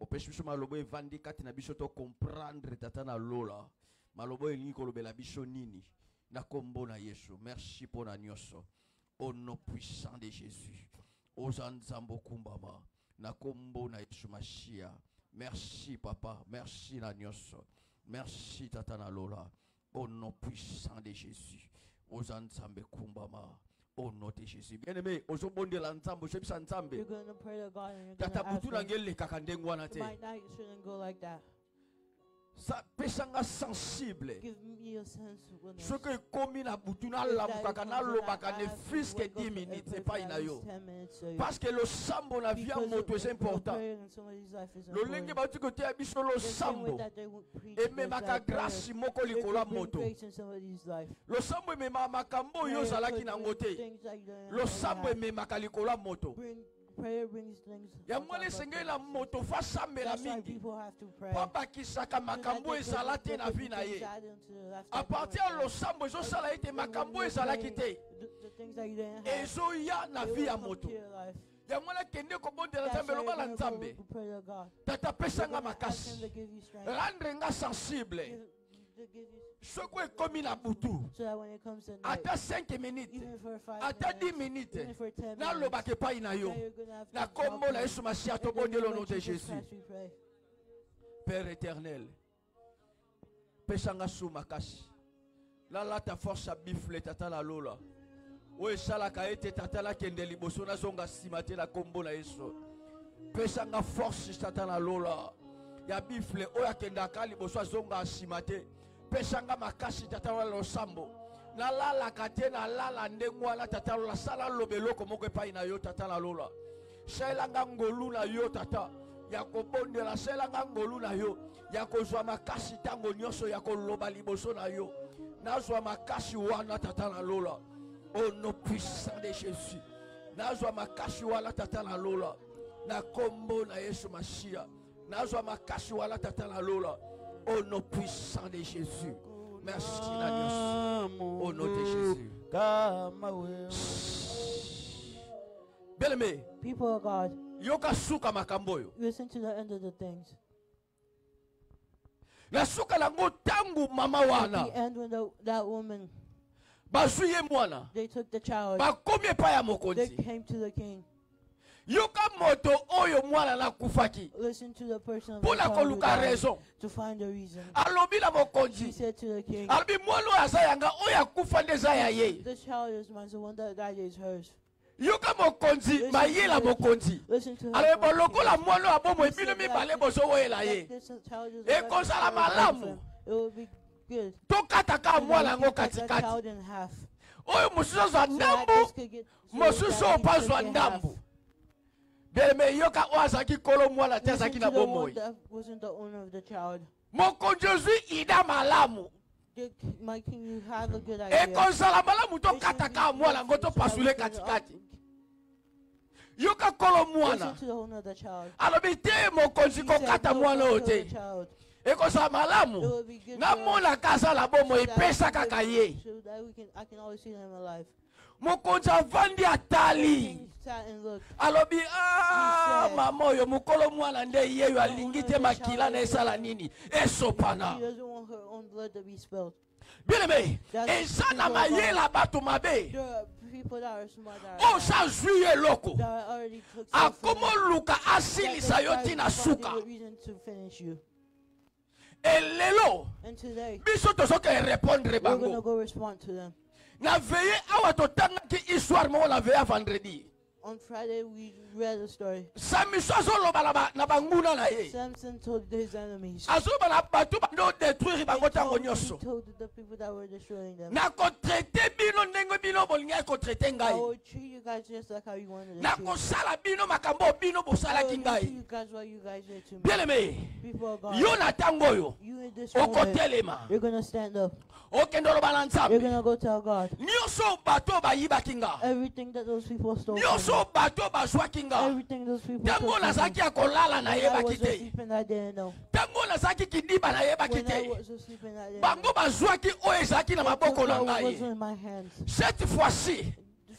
opesi biso malobo evandi kati na biso to comprendre tata na lola malobo elingi kolobela biso nini na kombo na Yesu. Merci pour na nyonso au nom puissant de Jésus. Ozanzambo kumbama na kombo na Yesu Mashia. Merci papa, merci na nyonso. Merci tata na lola au nom puissant de Jésus. Ozanzambe kumbama au nom de Jésus. Bien-aimé, ozobondela nzambo shebisa nzambe. You're going to pray to God and you're going Tata to ask butu na him. ngele kakandengwa na te. My night shouldn't go like that. Sa pesanga sensible. Give me a sensibleness. Ce que komi na butu na lamuka na lobaka ne fils que dix minutes c'est pas inayo. Parce que le sambo na vie moto est important. Le lenge ba tu côté abiso le sambo. Et même ma grâce moko likola moto. Le sambo même makambo yo zalaki na ngote. Le sambo même makalikola moto. Prayer brings things. Ya mwale senge la moto fa sambe la That's why mingi. people have to pray. Papa kisaka makambo ezalate na vie na ye. À partir lo sambo ezo sala ete makambo ezalaki te. The things that you didn't have. Ezo ya na it vie will ya come moto. to your life. Ya mwale kende ko bondela That's nzambe why loba la you're gonna go nzambe. to pray to God. Tata pesanga You're gonna ask him makasi. to give you strength. Rendre nga sensible. Give- to give you- Soko ekomi na butu. So that when it comes to night, Ata cinq minutes. even for five Ata dix minutes, minutes. even for ten Na minutes, loba ke pa ina yo. now you're gonna have to Na drop kombo na him. Yesu Masiya to In the bondela name au nom of de Jesus Jésus. Christ, we pray. Père éternel, pesanga sou makasi. La la ta force a bifle tata la lola. O esala ka ete tata la kende liboso na zonga simate la kombo na Yesu. Pesanga force tata la lola. Ya bifle o ya kenda ka liboso zonga simate. Pesanga makasi tata la losambo. Na la la kate na la la ndengwa la tata la sala lobelo komoko epai na yo tata la lola. Selanga ngolu na yo tata. Ya kobondela selanga ngolu na yo. Ya kozwa makasi tango nyonso ya koloba liboso na yo. Nazwa makasi wana tata na lola. Au nom puissant de Jésus. Nazwa makasi wana tata na lola. Na kombo na Yesu Masiya. Nazwa makasi wana tata na lola. Au nom puissant de Jésus. Merci na Dieu. Au nom de Jésus. Bien-aimé, People of God, yoka suka makambo yo. listen to the end of the things. Na suka lango tangu mama At wana. the end, when the, that woman, Bazuye mwana. they took the child, Bakomi epai ya they mokonzi. came to the king. Yoka moto oyo mwana na kufaki. Listen to the person of the Pona child who koluka died raison. to find the reason. Alobi na He mokonzi. said to the king, Alobi mwana aza yanga oyo akufa nde eza ya ye. the child is mine, the one that died is hers. Yoka mokonzi mayela mokonzi. Listen to her. Alobi voice, lokola king. mwana abomo He ebino said mibale that bozo woyela that ye. this child is E left kozala for the malamu. him. It will be good. Tokataka So that mwana we ngo can cut that katikati. child in half. Oyo mosusu azwa So that ndambu. this could get- so Mosusu that he opazwa could get half. ndambu. Beme yoka oyo azalaki kolo mwana te Listen azalaki to na the one bomoi. that wasn't the owner of the child. Mokonzi ozwi ida malamu. The- My king, you have a good idea. Ekozala malamu It should tokataka be mwana ngo good so that we topasule can katikati. up- Yoka kolo Listen mwana. to the owner of the child. Alobi te mokonzi He said, kokata "No, mwana don't oyo kill te. the child. Ekozala It malamu. will be good Na for us mona kazala bomo so that epesa we kaka can- ye. so that we can- I can always see them alive. Mokonzi avandi atali. King sat and looked. Alobi ah said, mama oyo mokolo mwana nde yeyo alingi te the makila child na is esala dead. nini. She Esopana. doesn't want her own blood to be spilled. Bien aimé. That's Eza na people of mayela bato mabe. There are people that are smart that O are, sa zwi eloko. that already took stuff from Akomo you, luka that asilisa they yo tried tina to find suka. a reason to finish you. Elelo. And today, Biso tozoke répondre we're going to bango. go respond to them. Na veye awa totangaki histoire mo na veye vendredi. On Friday, we read a story. Samiso azoloba na ba- na banguna na ye. Samson told his enemies. Azoba na bato bando détruire bango He tango told, he nyonso. told the people that were destroying them, Na ko traiter bino ndenge bino bolinga ko traiter I ngai. will treat you guys just like how you wanted to Na treat ko me. sala bino makambo bino I will bosalaki do to ngai. you guys what you guys did to me. Bien aimé. People of God, Yo na tango oyo. you in this moment, Okotelema. you're going to stand up. Okende loba na You're Nzambe. going to go tell God Nyonso bato bayibaki nga. everything that those people stole from me. Nyonso bato bazwaki nga. Everything those people took Tango from me. nazalaki ya kolala na When I yebaki was te. asleep and I didn't know. Tango nazalaki kidiba na yebaki When I te. was asleep and I didn't Bango know. bazwaki oyo ezalaki na They took maboko na what was ngai. in my hands. Cette fois-ci,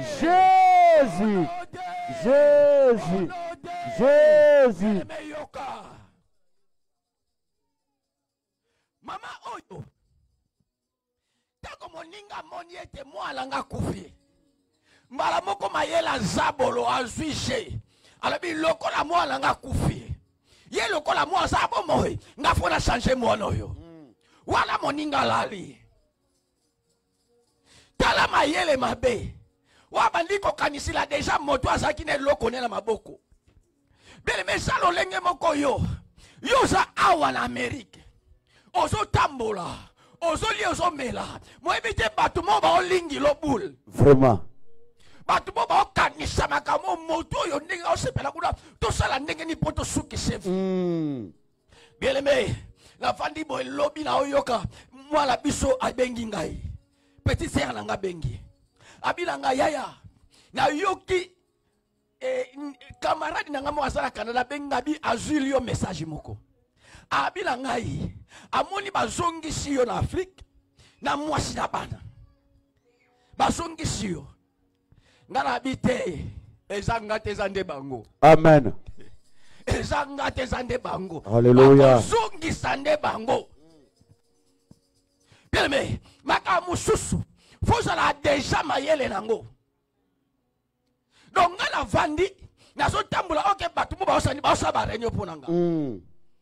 Jésus. Jésus. Jésus. Mama oyo. Tako moninga moni ete mwala nga kufi. Mbala moko mayela zabolo azwishe. Alabi lokola mwala nga kufi. Ye lokola mwa zabo moy. Nga fona changer mwono yo. Wala moninga lali. Tala mayele mabe. Wabandiko kanisila deja moto azaki ne loko ne na maboko. Bele mesalo lenge moko yo. Yo za awa na Amerike. Ozo tambola. Ozo li ozo mela. Mo ebite batu mo ba olingi lo boule. Vraiment. Batu mo ba okanisa makamo moto yo ndenge osepela kuna. To sala ndenge ni poto suki chef. Mm. Bele me. La fandi bo lobi na oyoka. Mwala biso abengi ngai. Petit sœur na nga bengi. Abila nga yaya. Na yoki eh, camarade na nga mo asala Canada benga bi azulio message moko. Abila ngai amoni bazongi siyo na Afrique na mwasi na bana. Bazongi siyo. Ngana bite ezanga tezande bango. Amen. Ezanga tezande bango. Alléluia. Bazongi sande bango. Bien mais maka mususu faut la déjà mayele nango. Donc ngana vandi na so tambula oke batu mo ba osani ba osaba renyo ponanga. Mm.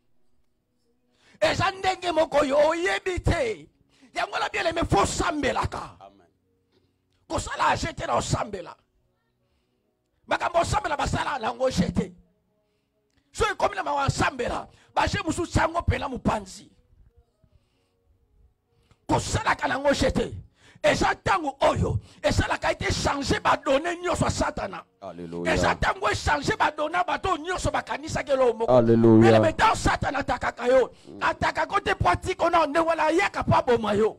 Eza ndenge moko yo oyebite. Yango la bien aimé faut sambelaka. Amen. Ko sala jeter na sambela. Makambo sambela basala nango jeter. So comme na ma sambela, ba je musu sango pela mupanzi. Ko sala kanango jeter. Eza tango oyo, eza la ka été changé ba donner nyoso a Satana. Alléluia. Eza tango changé ba donner ba to nyoso ba kanisa ke lo moko. Alléluia. Mais maintenant Satana attaque yo. Attaque côté pratique on a ne wala yaka pa boma yo.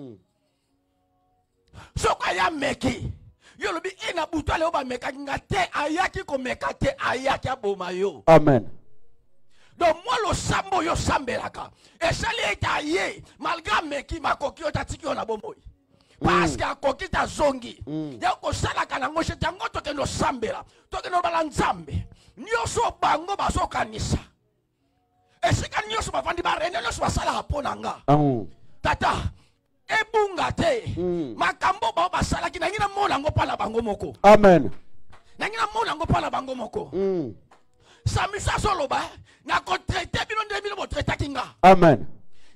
So ka ya meki. Yo lobi ina butwa le oba meka ngate ayaki ko mekate ayaki aboma yo. Amen. Donc moi le sambo yo sambelaka. Et ça li eta ye malgré meki makoki yo tatiki on a bomoy. Parce que à côté ta zongi, ya ko sala kana ngoshe tango to keno sambela, to keno balanzambe. Nyoso bango baso kanisa. E sika nyoso bafandi ba rene nyoso basala haponanga. Tata, ebunga te. Makambo ba basala kina ngina mona ngo pala bango moko. Amen. Na ngina mona ngo pala bango moko. Samisa solo ba na ko traiter bino nde bino mo traiter kinga. Amen.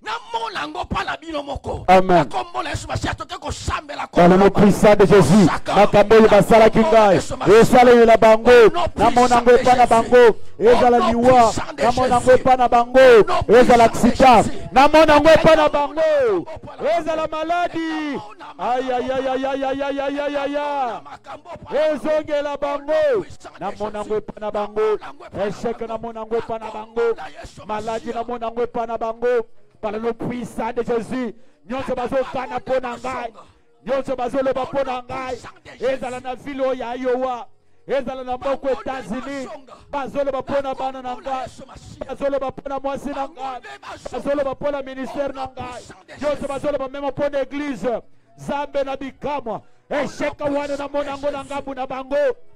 Amen. Dans le nom puissant de Jésus, Makambo basala kingai, esala la bango, na monango pana bango, ezala liwa, na monango pana bango, ezala ksita, na monango pana bango, ezala maladie. Aïe aïe aïe aïe aïe aïe aïe aïe aïe aïe. Ezongela bango, na monango pana bango, échec na monango pana bango, maladie na monango pana bango. Par le nom puissant de Jésus, nous sommes kana ponangai, nous sommes le ponangai, ezala na ville ya Iowa, ezala na moko États-Unis, bazolo bapona bana nangai, bazolo bapona mwasi nangai, bazolo bapona ministère nangai, nous sommes même pona église, zambe na bikamwa, esheka wana na monango nangabu na bango.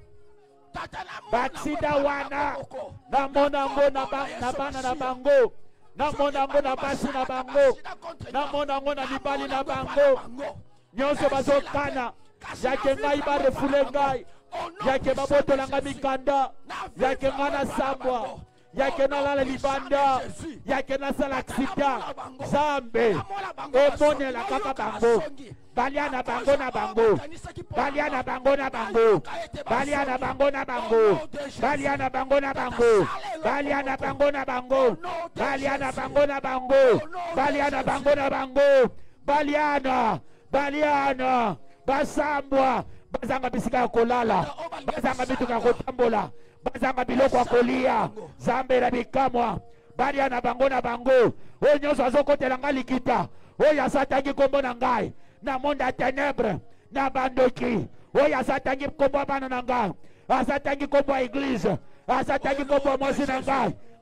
Batsida wana na monango na bana na bango. Na monango na basi na bango, na monango na libali na bango, nyonso bazokana, yake ngai ba refule ngai, yake baboto langa mikanda, yake ngana sambwa, yake na lala libanda, yake na salaksita, zambe, emone la kaka bango, baliana bango na bango, baliana bango na bango, baliana bango na bango, baliana bango na bango, baliana bango na bango, baliana bango na bango, baliana bango na bango, baliana, baliana, basambwa, bazanga bisika kolala, bazanga bituka kotambola, bazanga biloko kolia, zambe na bikamwa, baliana bango na bango, o nyonso azokotela ngalikita, o yasatangi kombo na ngai. Na monde à ténèbres, na bandoki, oya asatangi kombo bana nanga, asatangi kombo église, asatangi kombo mosi nanga,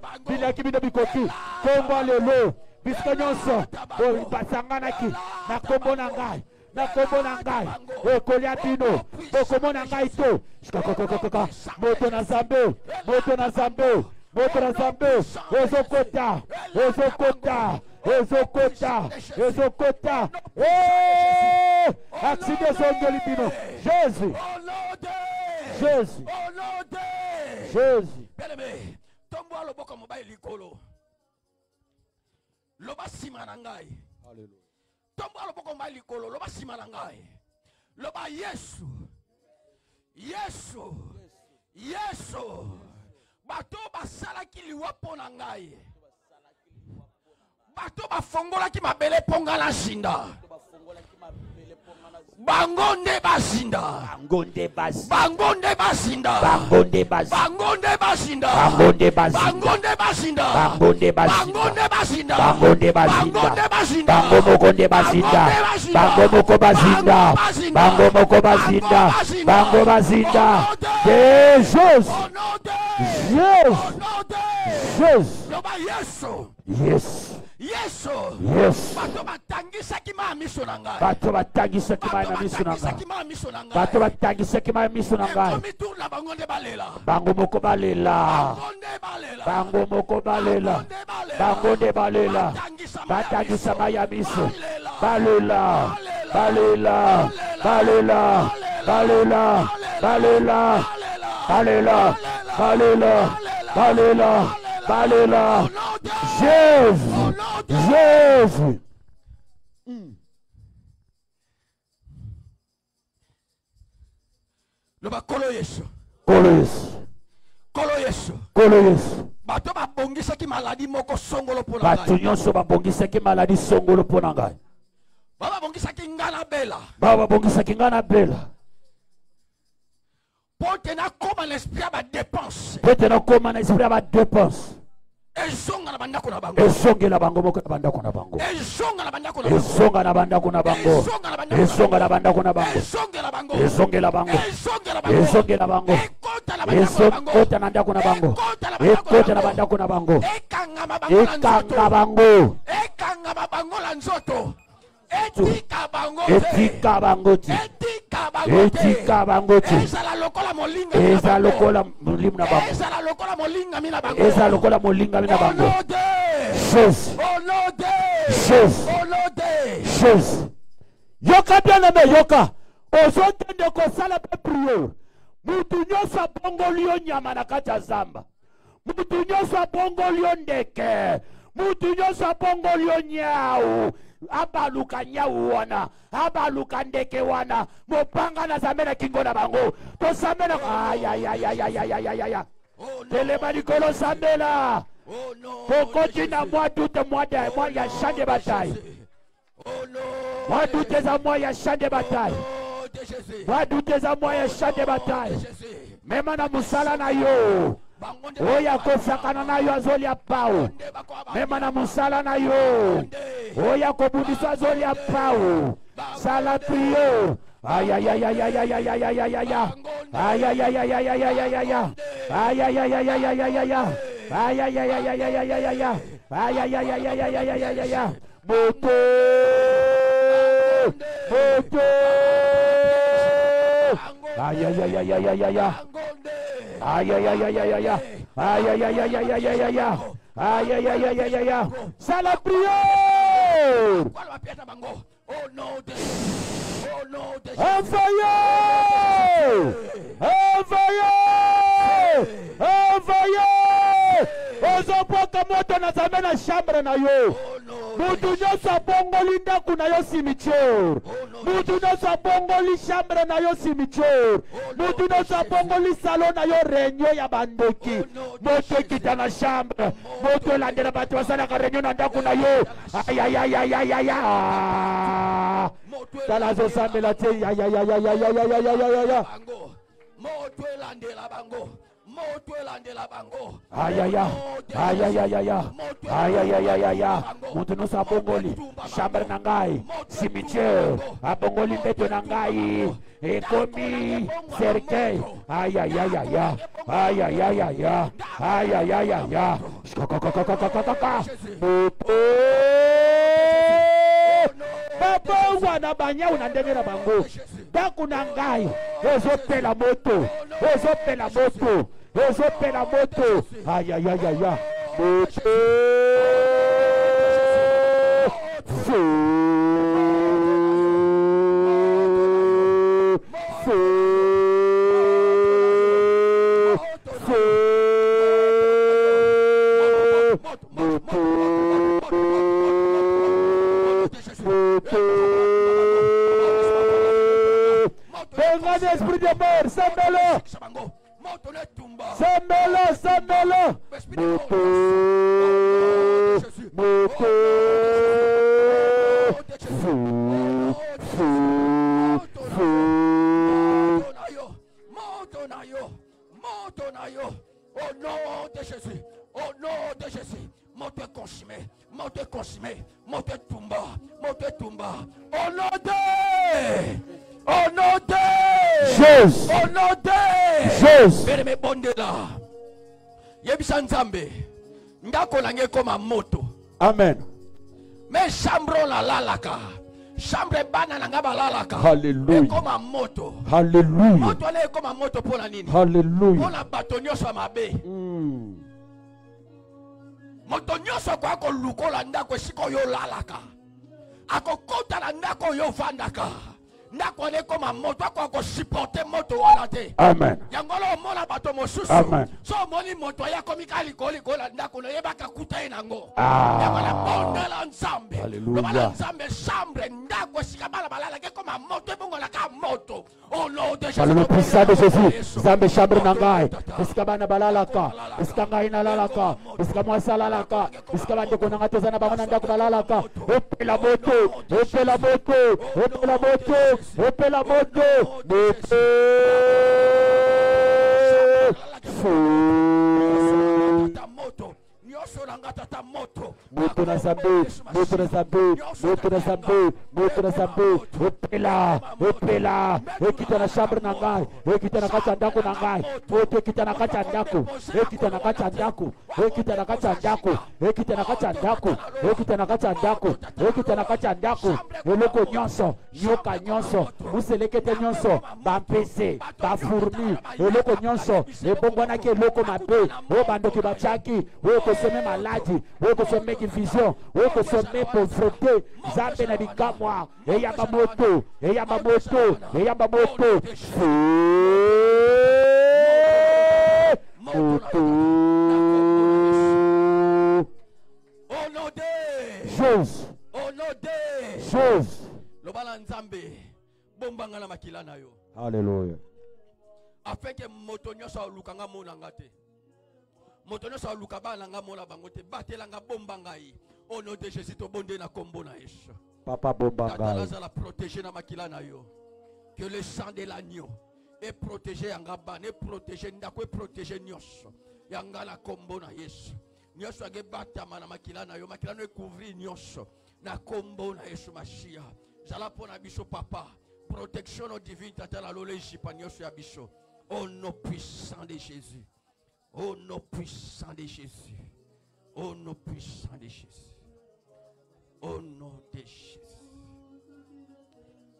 bilaki bino bikoki kombo lelo biso nyonso basanganaki na kombo na ngai na kombo na ngai ekolia bino bokomona ngai to shikakakakaka moto na Nzambe moto na Nzambe moto na Nzambe ezokota ezokota ezokota ezokota eh accident zongeli bino Jésus Jésus Jésus Bien-aimé, tombo aloboko mobile likolo. Loba sima na ngai. Alléluia. Tombo aloboko mobile likolo, loba sima na ngai. Loba Yesu. Yesu. Yesu. Bato basalaki liwa pona ngai. Bato bafongolaki mabele ponga la shinda. Bangonde basinda. Bangonde bas. Bangonde basinda. Bangonde bas. Bangonde basinda. Bangonde bas. Bangonde basinda. Bangonde bas. Bangonde basinda. Bangonde basinda. Bango mokonde basinda. Bango moko basinda. Bango moko basinda. Bango basinda. Jesus. Yes. Yes. Yes. Yesu. Yes. Bato batangisaki ma miso na ngai. Bato batangisaki ma na miso na ngai. Bato batangisaki ma miso na ngai. Bango moko balela. Bango moko balela. Bango de balela. Batangisa ma ya miso. Balela. Balela. Balela. Balela. Balela. Balela. Balela. Balela. Balela. Jésus. Jésus. Loba kolo Yesu. Kolo Yesu. Kolo Yesu. Kolo Yesu. Bato babongisaki maladi moko songolo pona ngai. Bato nyonso babongisaki maladi songolo pona ngai. Baba bongisaki ngana bela. Baba bongisaki ngana bela. Pote na koma l'esprit ba dépense. Pote na koma na esprit ba dépense. Ezonga na bandako na bango. Ezonga na bango moko na bandako na bango. Ezonga na bandako na bango. Ezonga na bandako na bango. Ezonga na bandako na bango. Ezonga na bango. Ezonga na bango. Ezonga na bango. Ekota na bandako na bango. Ekota na bandako na bango. Ekanga bango. Ekanga bango. Ekanga bango la nzoto. Etika bango. Etika bango. Etika bango. Etika bango. Ezala lokola molinga. Ezala lokola molinga na bango. Ezala lokola molinga mina bango. Ezala lokola molinga mina bango. Jesus. Olode. Jesus. Olode. Jesus. Yoka bien aimé yoka. Ozotende kosala pe prière. Mutu nyonso abongoli yo nyama na kati ya zamba. Mutu nyonso abongoli yo ndeke. Mutu nyonso abongoli yo nyau. Abaluka nyau wana. Abaluka ndeke wana. Mopanga na Nzambe na kingo na bango. To Nzambe na ay ay ay ay ay ay ay ay ay. Telema likolo Nzambe la. Pokoti na moi doute moi de moi ya champ de bataille. Moi doute za moi ya champ de bataille. Moi doute za moi ya champ de bataille. Mema na musala na yo. Oya kosakana na yo azoli ya pao. Mema na musala na yo. Oya kobundisa azoli ya pao. Sala priyo. Ay ay ay ay ay ay ay ay ay ay ay. Ay ay ay ay ay ay ay ay ay. Ay ay ay ay ay ay ay ay ay. Ay ay ay ay ay ay ay ay ay. Ay ay ay ay ay ay ay ay ay ay. moto, moto. Aïe aïe aïe aïe aïe aïe aïe. Aïe aïe aïe aïe aïe aïe. Aïe aïe aïe aïe aïe aïe aïe aïe. Aïe aïe aïe aïe aïe aïe aïe. C'est la prière. Au nom de Jésus. Au nom de Jésus. Envoyez! Envoyez! Envoyez! Ozopoka moto na zambe na chambre na yo. Mutu nyonso abongoli ndako na yo cimetière. Mutu nyonso abongoli chambre na yo cimetière. Mutu nyonso abongoli salon na yo réunion ya bandoki. Moto ekita na chambre. Moto elandela bato basalaka réunion na ndako na yo. Aïe aïe aïe aïe aïe aïe aïe. Talazo sambela te ya ya ya ya ya ya ya ya ya ya ya. Moto elandela bango. Moto elandela bango. Aïe aïe aïe aïe aïe aïe aïe aïe aïe aïe aïe. Moto no sabongoli chambre na ngai cimetière abongoli mbeto na ngai ekomi cercueil. Aïe aïe aïe aïe aïe aïe aïe aïe aïe aïe aïe aïe. Moto Papa wana banya unandenge na bango. Daku na ngai ezopela moto. Ezopela moto. Ezopela moto. Aïe aïe aïe aïe. Moto. Feu. Feu. Feu. Moto. Venga d'esprit de mort, sembele. Sembele, sembele. Moto. Moto. Fou. Fou. Fou. Moto na yo. Moto na yo. Au nom de Jésus. Au nom de Jésus. Moto est consumé. Moto est consumé. Moto est tumba. Moto est tumba. Au nom de. Au nom de. Jésus. Au nom de. Jésus. Bere bondela. Yebisa nzambe. Ndako nange koma moto. Amen. Mais chambre la lalaka. Chambre bana nanga balalaka. Hallelujah. Koma moto. Hallelujah. Moto le koma moto pona nini? Hallelujah. Pona bato nyonso mabe. Mm. Moto nyonso kwa ko lukola ndako siko yo lalaka. Akokota na ndako yo vandaka. Ndako le koma moto kwa ko supporter moto wana te. Amen. Yangolo mona bato mosusu. Amen. So moni moto ya komikali koli kola ndako no yebaka kuta enango. Ah. Yangala bondela nzambe. Hallelujah. Lobala nzambe chambre ndako sika bala balala ke koma moto ebongola ka moto. Oh Lord de Jésus. Par le puissant de Jésus, Zambe chambre nangai, esika bana balalaka, esika ngai nalalaka, esika mwasa lalaka, esika bandeko nanga tozana bango na ndako balalaka, epela moto, epela moto, epela moto, epela moto, moto. Moto na Zambe, moto na Zambe, moto na Zambe, moto na Zambe, epela, epela, ekita na chambre na ngai, ekita na kati ya ndako na ngai, moto ekita na kati ya ndako, ekita na kati ya ndako, ekita na kati ya ndako, ekita na kati ya ndako, ekita na kati ya ndako, ekita na kati ya ndako, eloko nyonso, nyoka nyonso, muselekete nyonso, bampese, bafurmi, eloko nyonso, ebongwanaki eloko mabe, o bandoki batiaki, o kosome maladi, o kosome vision, o kosome pauvreté, Zambe na bikamwa, eyamba moto, eyamba moto, eyamba moto, moto. Au nom de Jésus. Au nom de Jésus. Lobala nzambe bombanga na makila na yo. Alléluia. Afin que moto nyoso lukanga mona ngate. Moto nyoso luka bana nga mona bango te batelanga bombanga yi. Au nom de Jésus to bonde na kombo na Yesu. Papa bombanga. La protéger na makila na yo. Que le sang de l'agneau est protégé yanga ban, est protégé ndako, est protégé nyoso. Yanga na kombo na Yesu. Nyoso age batama na makila na yo, makila no couvrir nyoso. Na kombo na Yesu Mashia. Zala pona biso papa. Protection divine tata la lole jipa nyoso ya biso. Au nom puissant de Jésus. Au nom puissant de Jésus. Au nom puissant de Jésus. Au nom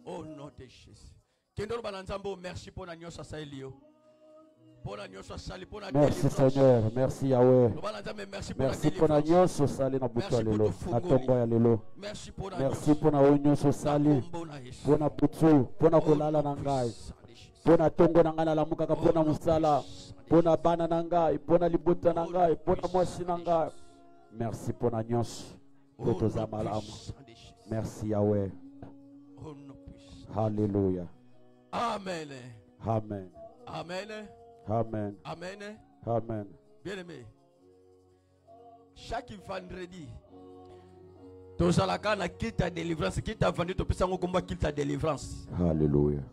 Au nom de Jésus. Kendoro bananzambo, merci pour la nyonso saelio. Pour la nyonso sali, pour la Merci Seigneur, merci Yahweh. Merci pour Merci pour la nyonso sali na butu ya lelo, na tongo ya lelo. Merci pour na nyonso sali, pour na butu, pour na kolala na ngai. Pour na tongo na ngai na lamuka ka pour na musala, pour na bana na ngai, pour na libuta na ngai, pour na mwasi na ngai. Merci pour na nyonso. Toto za malamu. Merci Yahweh. Hallelujah. Amen. Amen. Amen. Amen. Amen. Amen. Bien-aimé, chaque vendredi, tu as la quitte ta délivrance, quitte ta vendu, tu peux savoir comment quitte ta délivrance. Hallelujah.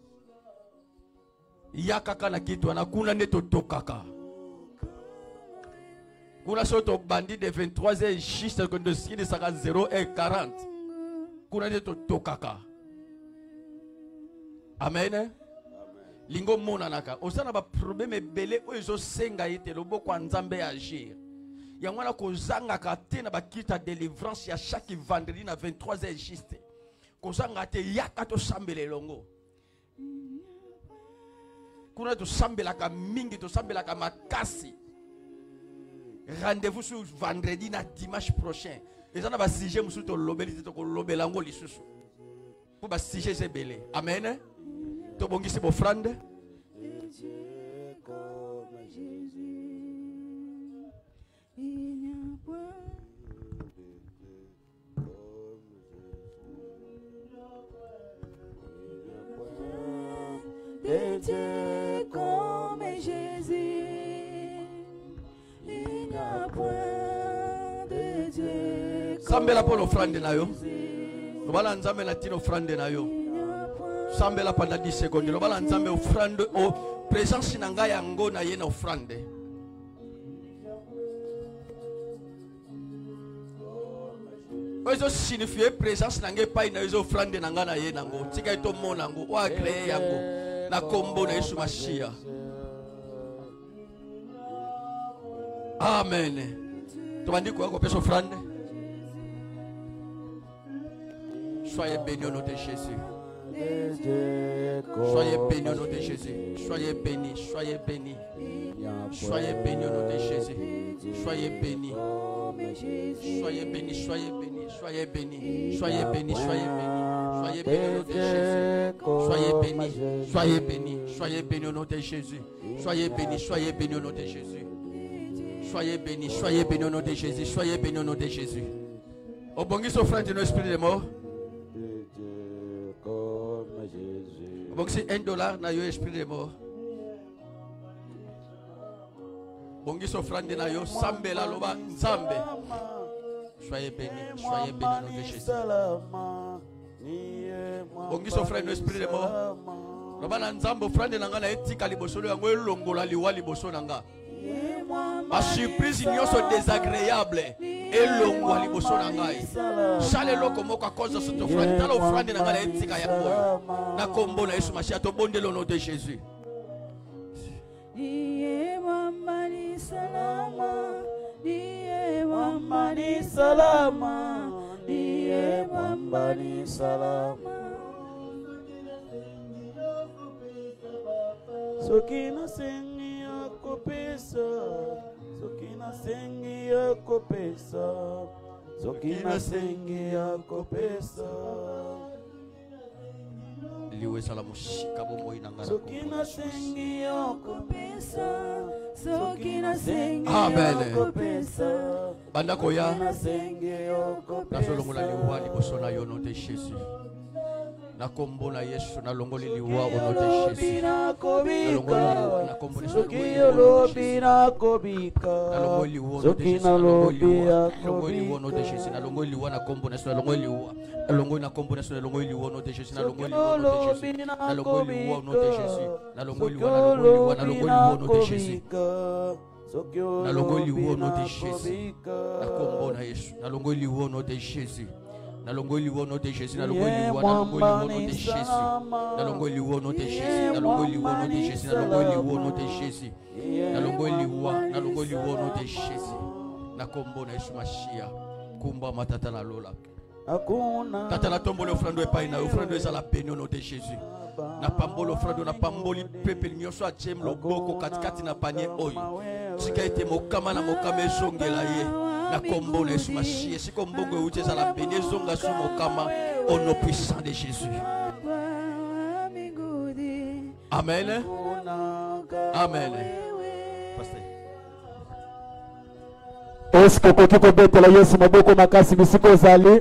Yakaka na kitu anakuna neto tokaka. Kuna soto bandit de vingt-trois heures juste que de ski de zéro et quarante. Kuna neto tokaka. Amen. Lingo monanaka osana ba problème belé oyo senga yete loboko nzambe agir yangwana kozanga ka te na bakita délivrance ya chaque vendredi na vingt-trois heures juste kozanga te yaka to sambele longo kuna to sambela ka mingi to sambela ka makasi. Rendez-vous sur vendredi na dimanche prochain ezana ba sujet musu to lobeli to ko lobela ngo lisusu pour ba sujet c'est belé. Amen. To bongisi bo frande. De Dieu comme Jésus, il n'y a point de Dieu. Sambela pour l'offrande na yo. Obala nzambe na tino offrande na yo. Sambela pendant dix secondes. Obala nzambe offrande o présence na ngai yango na ye na offrande. Ozo signifie présence na ngai pa na yo offrande na ngai na ye nango. Tika ito mona ngo o agré yango. Na kombo na Yesu Mashia. Amen. Tobandi kwa ko pesa offrande. Soyez bénis au nom de Jésus. Soyez bénis au nom de Jésus. Soyez bénis, soyez bénis. Soyez bénis au nom de Jésus. Soyez bénis. Soyez bénis, soyez bénis, soyez bénis. Soyez bénis, soyez bénis. Soyez bénis au nom de Jésus. Soyez bénis, soyez bénis. Soyez bénis au nom de Jésus. Soyez bénis, soyez bénis au nom de Jésus. Soyez bénis, soyez bénis au nom de Jésus. Soyez bénis au nom de Jésus. Au bon Dieu, offrande de nos esprits de mort. Donc c'est un dollar na yo esprit de mort. Bongi s'offrande na yo sambe la loba nzambe. Soyez bénis, soyez bénis au nom de Jésus. Bongi s'offrande no esprit de mort. Loba na nzambe offrande na nga na etika liboso yango elongola liwa liboso na nga. Ma surprise nyonso désagréable elongwa liboso na ngai. Chale loko moko à cause de cette offrande. Tala offrande na nga na etika ya boyo. Na kombo na Yesu Mashia to bonde le nom de Jésus. Diye wambani salama, diye wambani salama, diye wambani salama. Sokina sengi ya kopesa, sokina sengi ya kopesa, sokina sengi ya kopesa. Liwe salamu shika bomo inangana. Sokina sengi ya kopesa, sokina sengi Amen. ya kopesa. Banda koya. Sokina sengi ya kopesa. Nasolongola liwa liboso na yo nom de Jésus. Na kombo na Yesu na longoli liwa au nom de Jésus. Na longoli na kombo na Sokina lobi na kobika. na longoli liwa Sokina lobi ya longoli liwa au nom de Jésus. Na longoli liwa na kombo na na longoli liwa. Na longoli na kombo na na longoli liwa au nom de Jésus. Na longoli liwa au nom de Jésus. Na longoli liwa au nom de Jésus. Na longoli liwa na longoli liwa na longoli liwa au nom de Jésus. Na longoli liwa au nom de Jésus. Na kombo na Yesu. Na longoli liwa au nom de Jésus. Na longoli liwa au nom de Jésus. Na longoli liwa na longoli liwa au nom de Jésus. Na longoli liwa au nom de Jésus. Na longoli liwa au nom de Jésus. Na longoli liwa au nom de Jésus. Na longoli liwa na longoli liwa au nom de Jésus. Na kombo na Yesu Mashia. Kumba matata na lola. Hakuna. Tata na tombolo offrande epai na offrande ezala béni au nom de Jésus. Na pambolo offrande na pamboli peuple nyonso atyem loboko katikati na panier oyo. Tika ete mokama na mokama ezongela ye. Na kombo na Yesu Masihi esika mbongo euti ezala béni ezonga su mokama au nom puissant de Jésus. Amen. Amen. Pasteur. Est-ce que koki kobetela Yesu maboko makasi bisiko zali?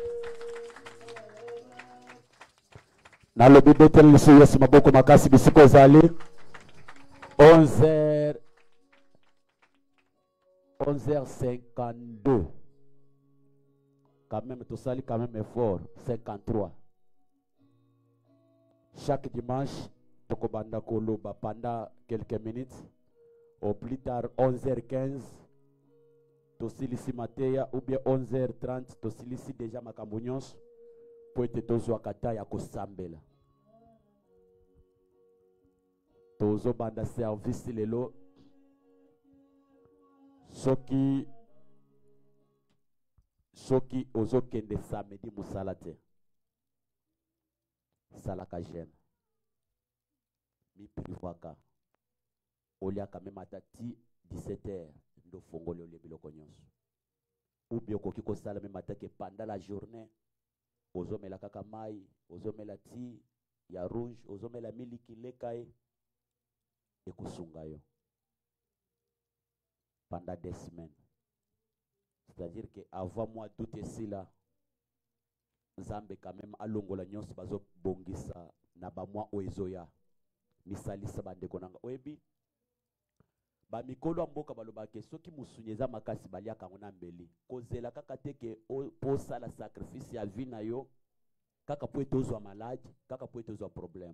Nalobi betela Yesu maboko makasi bisiko zali. onze heures onze heures cinquante-deux. Quand même tout sali quand même effort cinquante-trois. Chaque dimanche tokobanda koloba pendant quelques minutes au plus tard onze heures quinze tosilisi mateya ou bien onze heures trente tosilisi déjà makambo nyonso po ete tozwa kata ya kosambela tozobanda service lelo soki soki ozokende samedi mosala te salaka jeune mi privaka oliaka meme ata ti dix-sept heures ndo fongole olie biloko nyonso ou bien okoki kosala meme ata ke pendant la journée ozomela kaka mai ozomela ti ya rouge ozomela miliki leka ye ekosunga yo pendant des semaines. C'est-à-dire que avant mois d'août esila Nzambe quand même alongola nyonso bazo bongisa na ba mois oezoya misalisa bandeko nanga oyebi ba mikolo mboka balobake soki musunyeza makasi baliaka ngona mbeli kozela kaka teke posa la sacrifice ya vie na yo kaka po etozwa malade kaka po etozwa problème.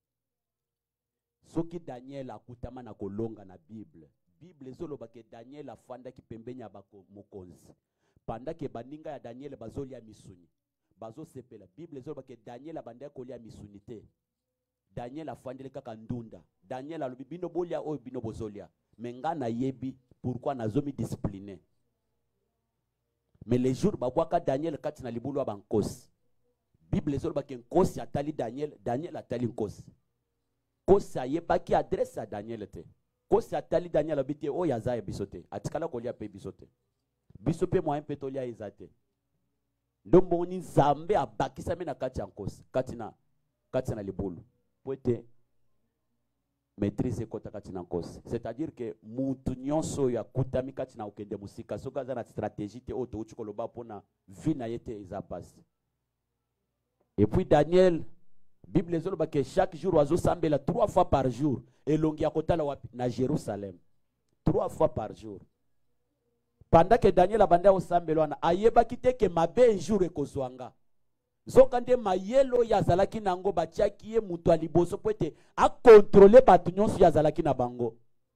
Soki Daniel akutama na kolonga na Bible Bible ezolobake Daniel afanda ki pembenya bako mokonzi panda ke baninga ya Daniel bazolia misuni bazo sepela Bible ezolobake Daniel abanda kolia misuni te Daniel afandele kaka ndunda Daniel alobi bino bolia oyo bino bozolia menga na yebi pourquoi nazomi discipliné mais les jours babwaka Daniel kati na libulu abankosi Bible ezolobake nkosi atali Daniel Daniel atali nkosi kosi ayebaki adresse ya Daniel te kosi atali Daniel abiti o yaza bisote atikala kolia pe bisote bisope moyen pe tolia ezate ndombo ni Nzambe abakisa mena kati ya nkosi kati na kati na libulu poete maîtrise kota kati na nkosi c'est-à-dire que mutu nyonso ya kutami kati na okende musika soka za na stratégie te oto uchi koloba pona vie na yete eza passe. Et puis Daniel Bible ezoloba que chaque jour oiseau sambela trois fois par jour elongi akotala wapi na Jérusalem trois fois par jour pendant que Daniel abanda osambela wana ayeba kiteke mabe jour ekozwanga zokande mayelo ya zalaki nango batiaki ye mutu aliboso poete a contrôler batu nyonso ya zalaki na bango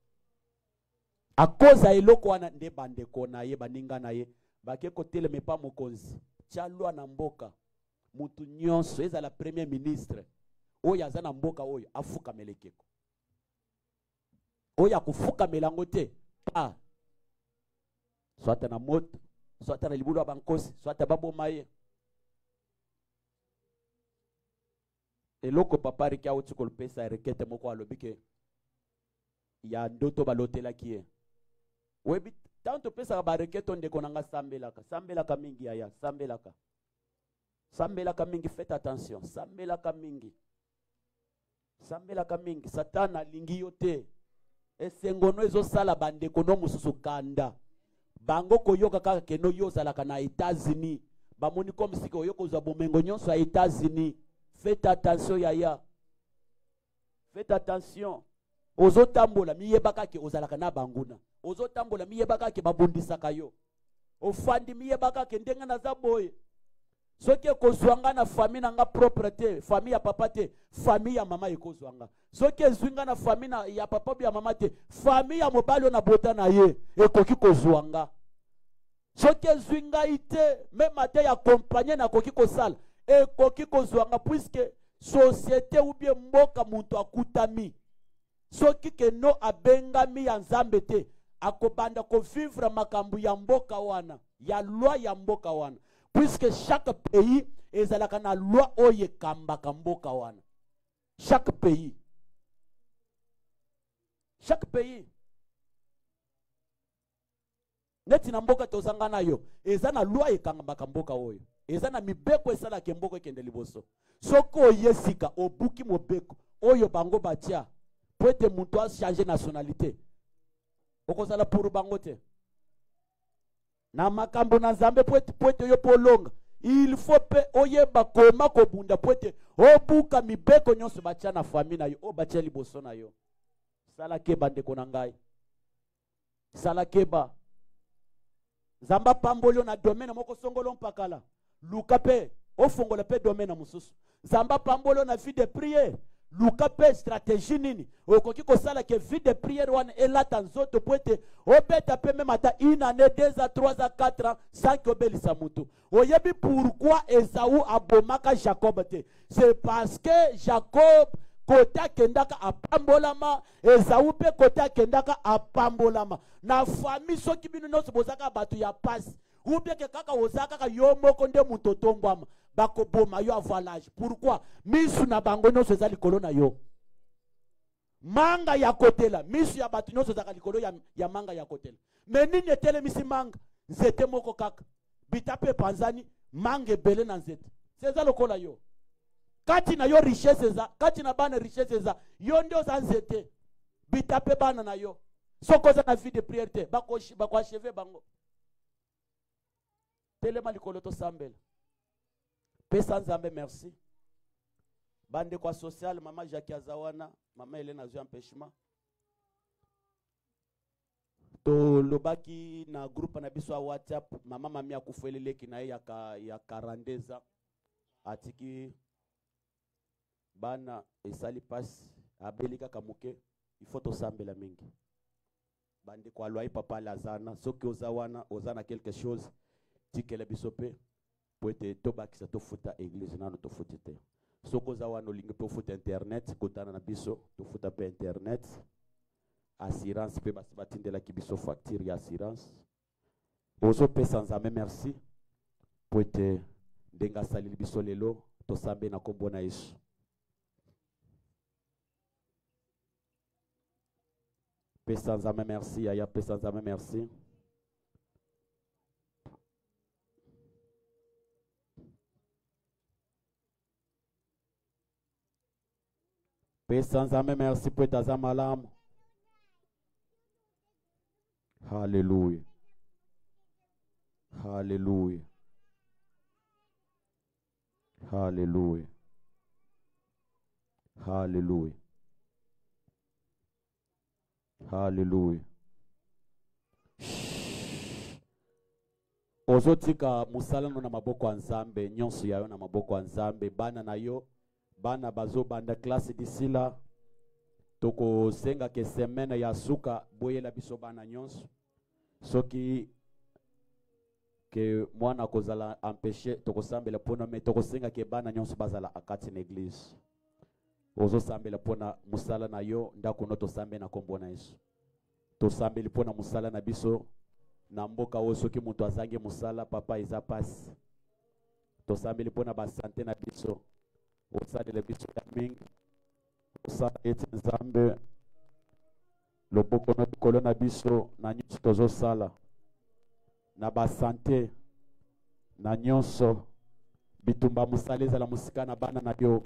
a koza eloko wana nde bandeko na ye baninga na ye bake kotele mepa mokonzi chalwa na mboka mutu nyonso ezala premier ministre oyo aza na mboka oyo afuka melekeko oyo akufuka melango te ah swata na moto swata na libulu abankosi swata baboma ye eloko papa riki auti kolpesa rekete moko alobike ya ndoto balotelaki ye webi tanto pesa ba rekete ndeko nanga sambelaka sambelaka mingi aya sambelaka sambelaka mingi faites attention sambelaka mingi sambelaka mingi satana lingi yote esengono ezosala bandeko no mususu kanda bango koyoka kaka keno yozalaka na États-Unis bamoni comme si koyoka ozwa bomengo nyonso ya États-Unis. Faites attention yaya faites attention ozotambola miyebaka ke ozalaka na banguna ozotambola miyebaka ke babundisaka yo ofandi miyebaka ke ndenga na zaboye soki ekozwanga na famille nanga propre te famille ya papa te famille ya mama ekozwanga soki ezwinga na famille ya papa ya mama te famille ya mobali na bota na ye ekoki kozwanga soki ezwinga ite même ate ya compagnie na koki kosala ekoki kozwanga puisque société ou bien mboka muntu akutami soki ke no abengami ya Nzambe te akobanda ko vivre makambu ya mboka wana ya loi ya mboka wana puisque chaque pays ezalaka na loi oyo ekambaka mboka wana. Chaque pays. Chaque pays. Neti na mboka tozanga na yo, eza na loi ekambaka mboka oyo. Eza na mibeko esala ke mboka ekende liboso. Soko oyesika obuki mobeko oyo bango batia po ete mutu a changer nationalité. Okozala pour bango te. Na makambo na Nzambe po ete po ete yo polonga. Il faut pe oyeba koma kobunda po ete obuka mibeko nyonso batia na famille na yo, o batia liboso na yo. Sala keba ndeko na ngai. Sala keba. Zamba pambolio na domaine moko songolo mpakala. Luka pe ofongola pe domaine na mususu. Zamba pambolio na vie de prière. Luka pe stratégie nini. Okoki ko sala ke vie de prière wana elata nzoto po ete obeta pe même ata une année, deux ans, trois ans, quatre ans sans que obelisa mutu. Oyebi pourquoi Esaü abomaka Jacob te? C'est parce que Jacob côté kendaka apambolama, Esaü pe côté kendaka apambolama. Na famille soki bino nyonso bozaka bato ya passe. Ou bien que kaka ozaka ka yo moko nde mutu tombwama bako boma yo avalage. Pourquoi? Misu na bango nyonso eza likolo na yo. Manga ya kotela, misu ya bato nyonso eza likolo ya, ya manga ya kotela. Mais nini etele misi manga? Nzete moko kaka. Bitape panzani manga ebele na nzete. Seza lokola yo. Kati na yo richesse eza, kati na bana richesse eza, yo ndio za nzete. Bitape bana na yo. Soko za na vie de prière te, bako bako acheve bango. Telema likolo to sambela. Pesa Nzambe merci. Bande kwa social, mama Jackie Azawana, mama Helena Zio empêchement. To lobaki na groupe na biso WhatsApp, mama mami akufeleleki na ya ka ya quarante atiki bana esali passe abelika kamuke, il faut to sambela mingi. Bande kwa loi papa lazana, soki ozawana ozana quelque chose, tikele bisope po ete tobakisa tofuta église nano tofuti te. Soko zawana olingi tofuta internet, kotana na biso tofuta pe internet. Assurance pe basi batindela ki biso facture ya assurance. Ozo pesa Nzambe merci po ete ndenga salili biso lelo tosambe na kombo na Yesu. Pesa Nzambe merci, aya pesa Nzambe merci. Pesa Nzambe merci po ete aza malamu. Hallelujah. Hallelujah. Hallelujah. Hallelujah. Hallelujah. Ozotika musala no na maboko ya Nzambe, nyonso yayo na maboko ya Nzambe, bana na yo, bana bazo banda classe disila. Toko senga ke semaine ya suka boyela biso bana nyonso. Soki ke mwana kozala empêcher toko sambela pona me toko senga ke bana nyonso bazala akati na église. Ozo sambela pona musala na yo ndako no to sambe na kombo na Yesu. To sambeli pona musala na biso na mboka o soki mutu azange musala papa eza pasi. To sambeli pona ba santé na biso. Osalele biso ya mingi. Osala ete Nzambe loboko na likolo na biso na nyonso tozosala na ba santé na nyonso bitumba musala ezala musika na bana na yo.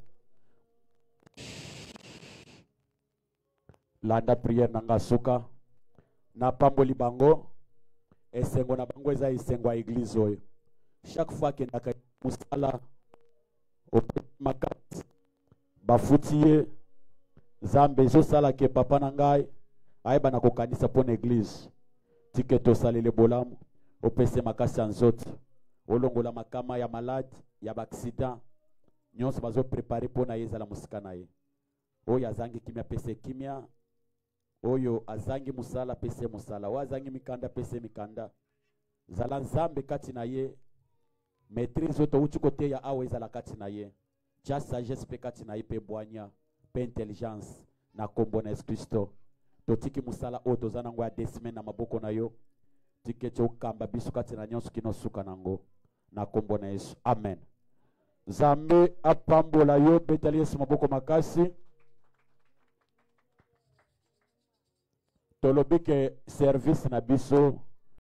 Landa prière nanga suka na pamboli bango esengo na bango eza esengo ya église oyo. Chaque fois que ndaka musala au makati bafutie Nzambe ezosala ke papa na ngai ayeba na kokanisa pona église tike tosalele bolamu opese makasi ya nzoto olongola makama ya malade ya baaccident nyonso bazo préparer pona yezala musika na ye. Oyo azangi kimia pese kimia, oyo azangi musala pese musala, oyo azangi mikanda pese mikanda. Zala Nzambe kati na ye, maîtrise oto uchi kote ya awe zala kati na ye. Just sagesse pe kati na ye pe boanya, pe intelligence na kombo na Yesu Kristo. Totiki musala oyo tozana ngo ya desime na maboko na yo. Tike cho kamba biso kati na nyonso kino suka nango. na kombo na Yesu. Amen. Nzambe apambola yo, betali Yesu maboko makasi. Tolobi ke service na biso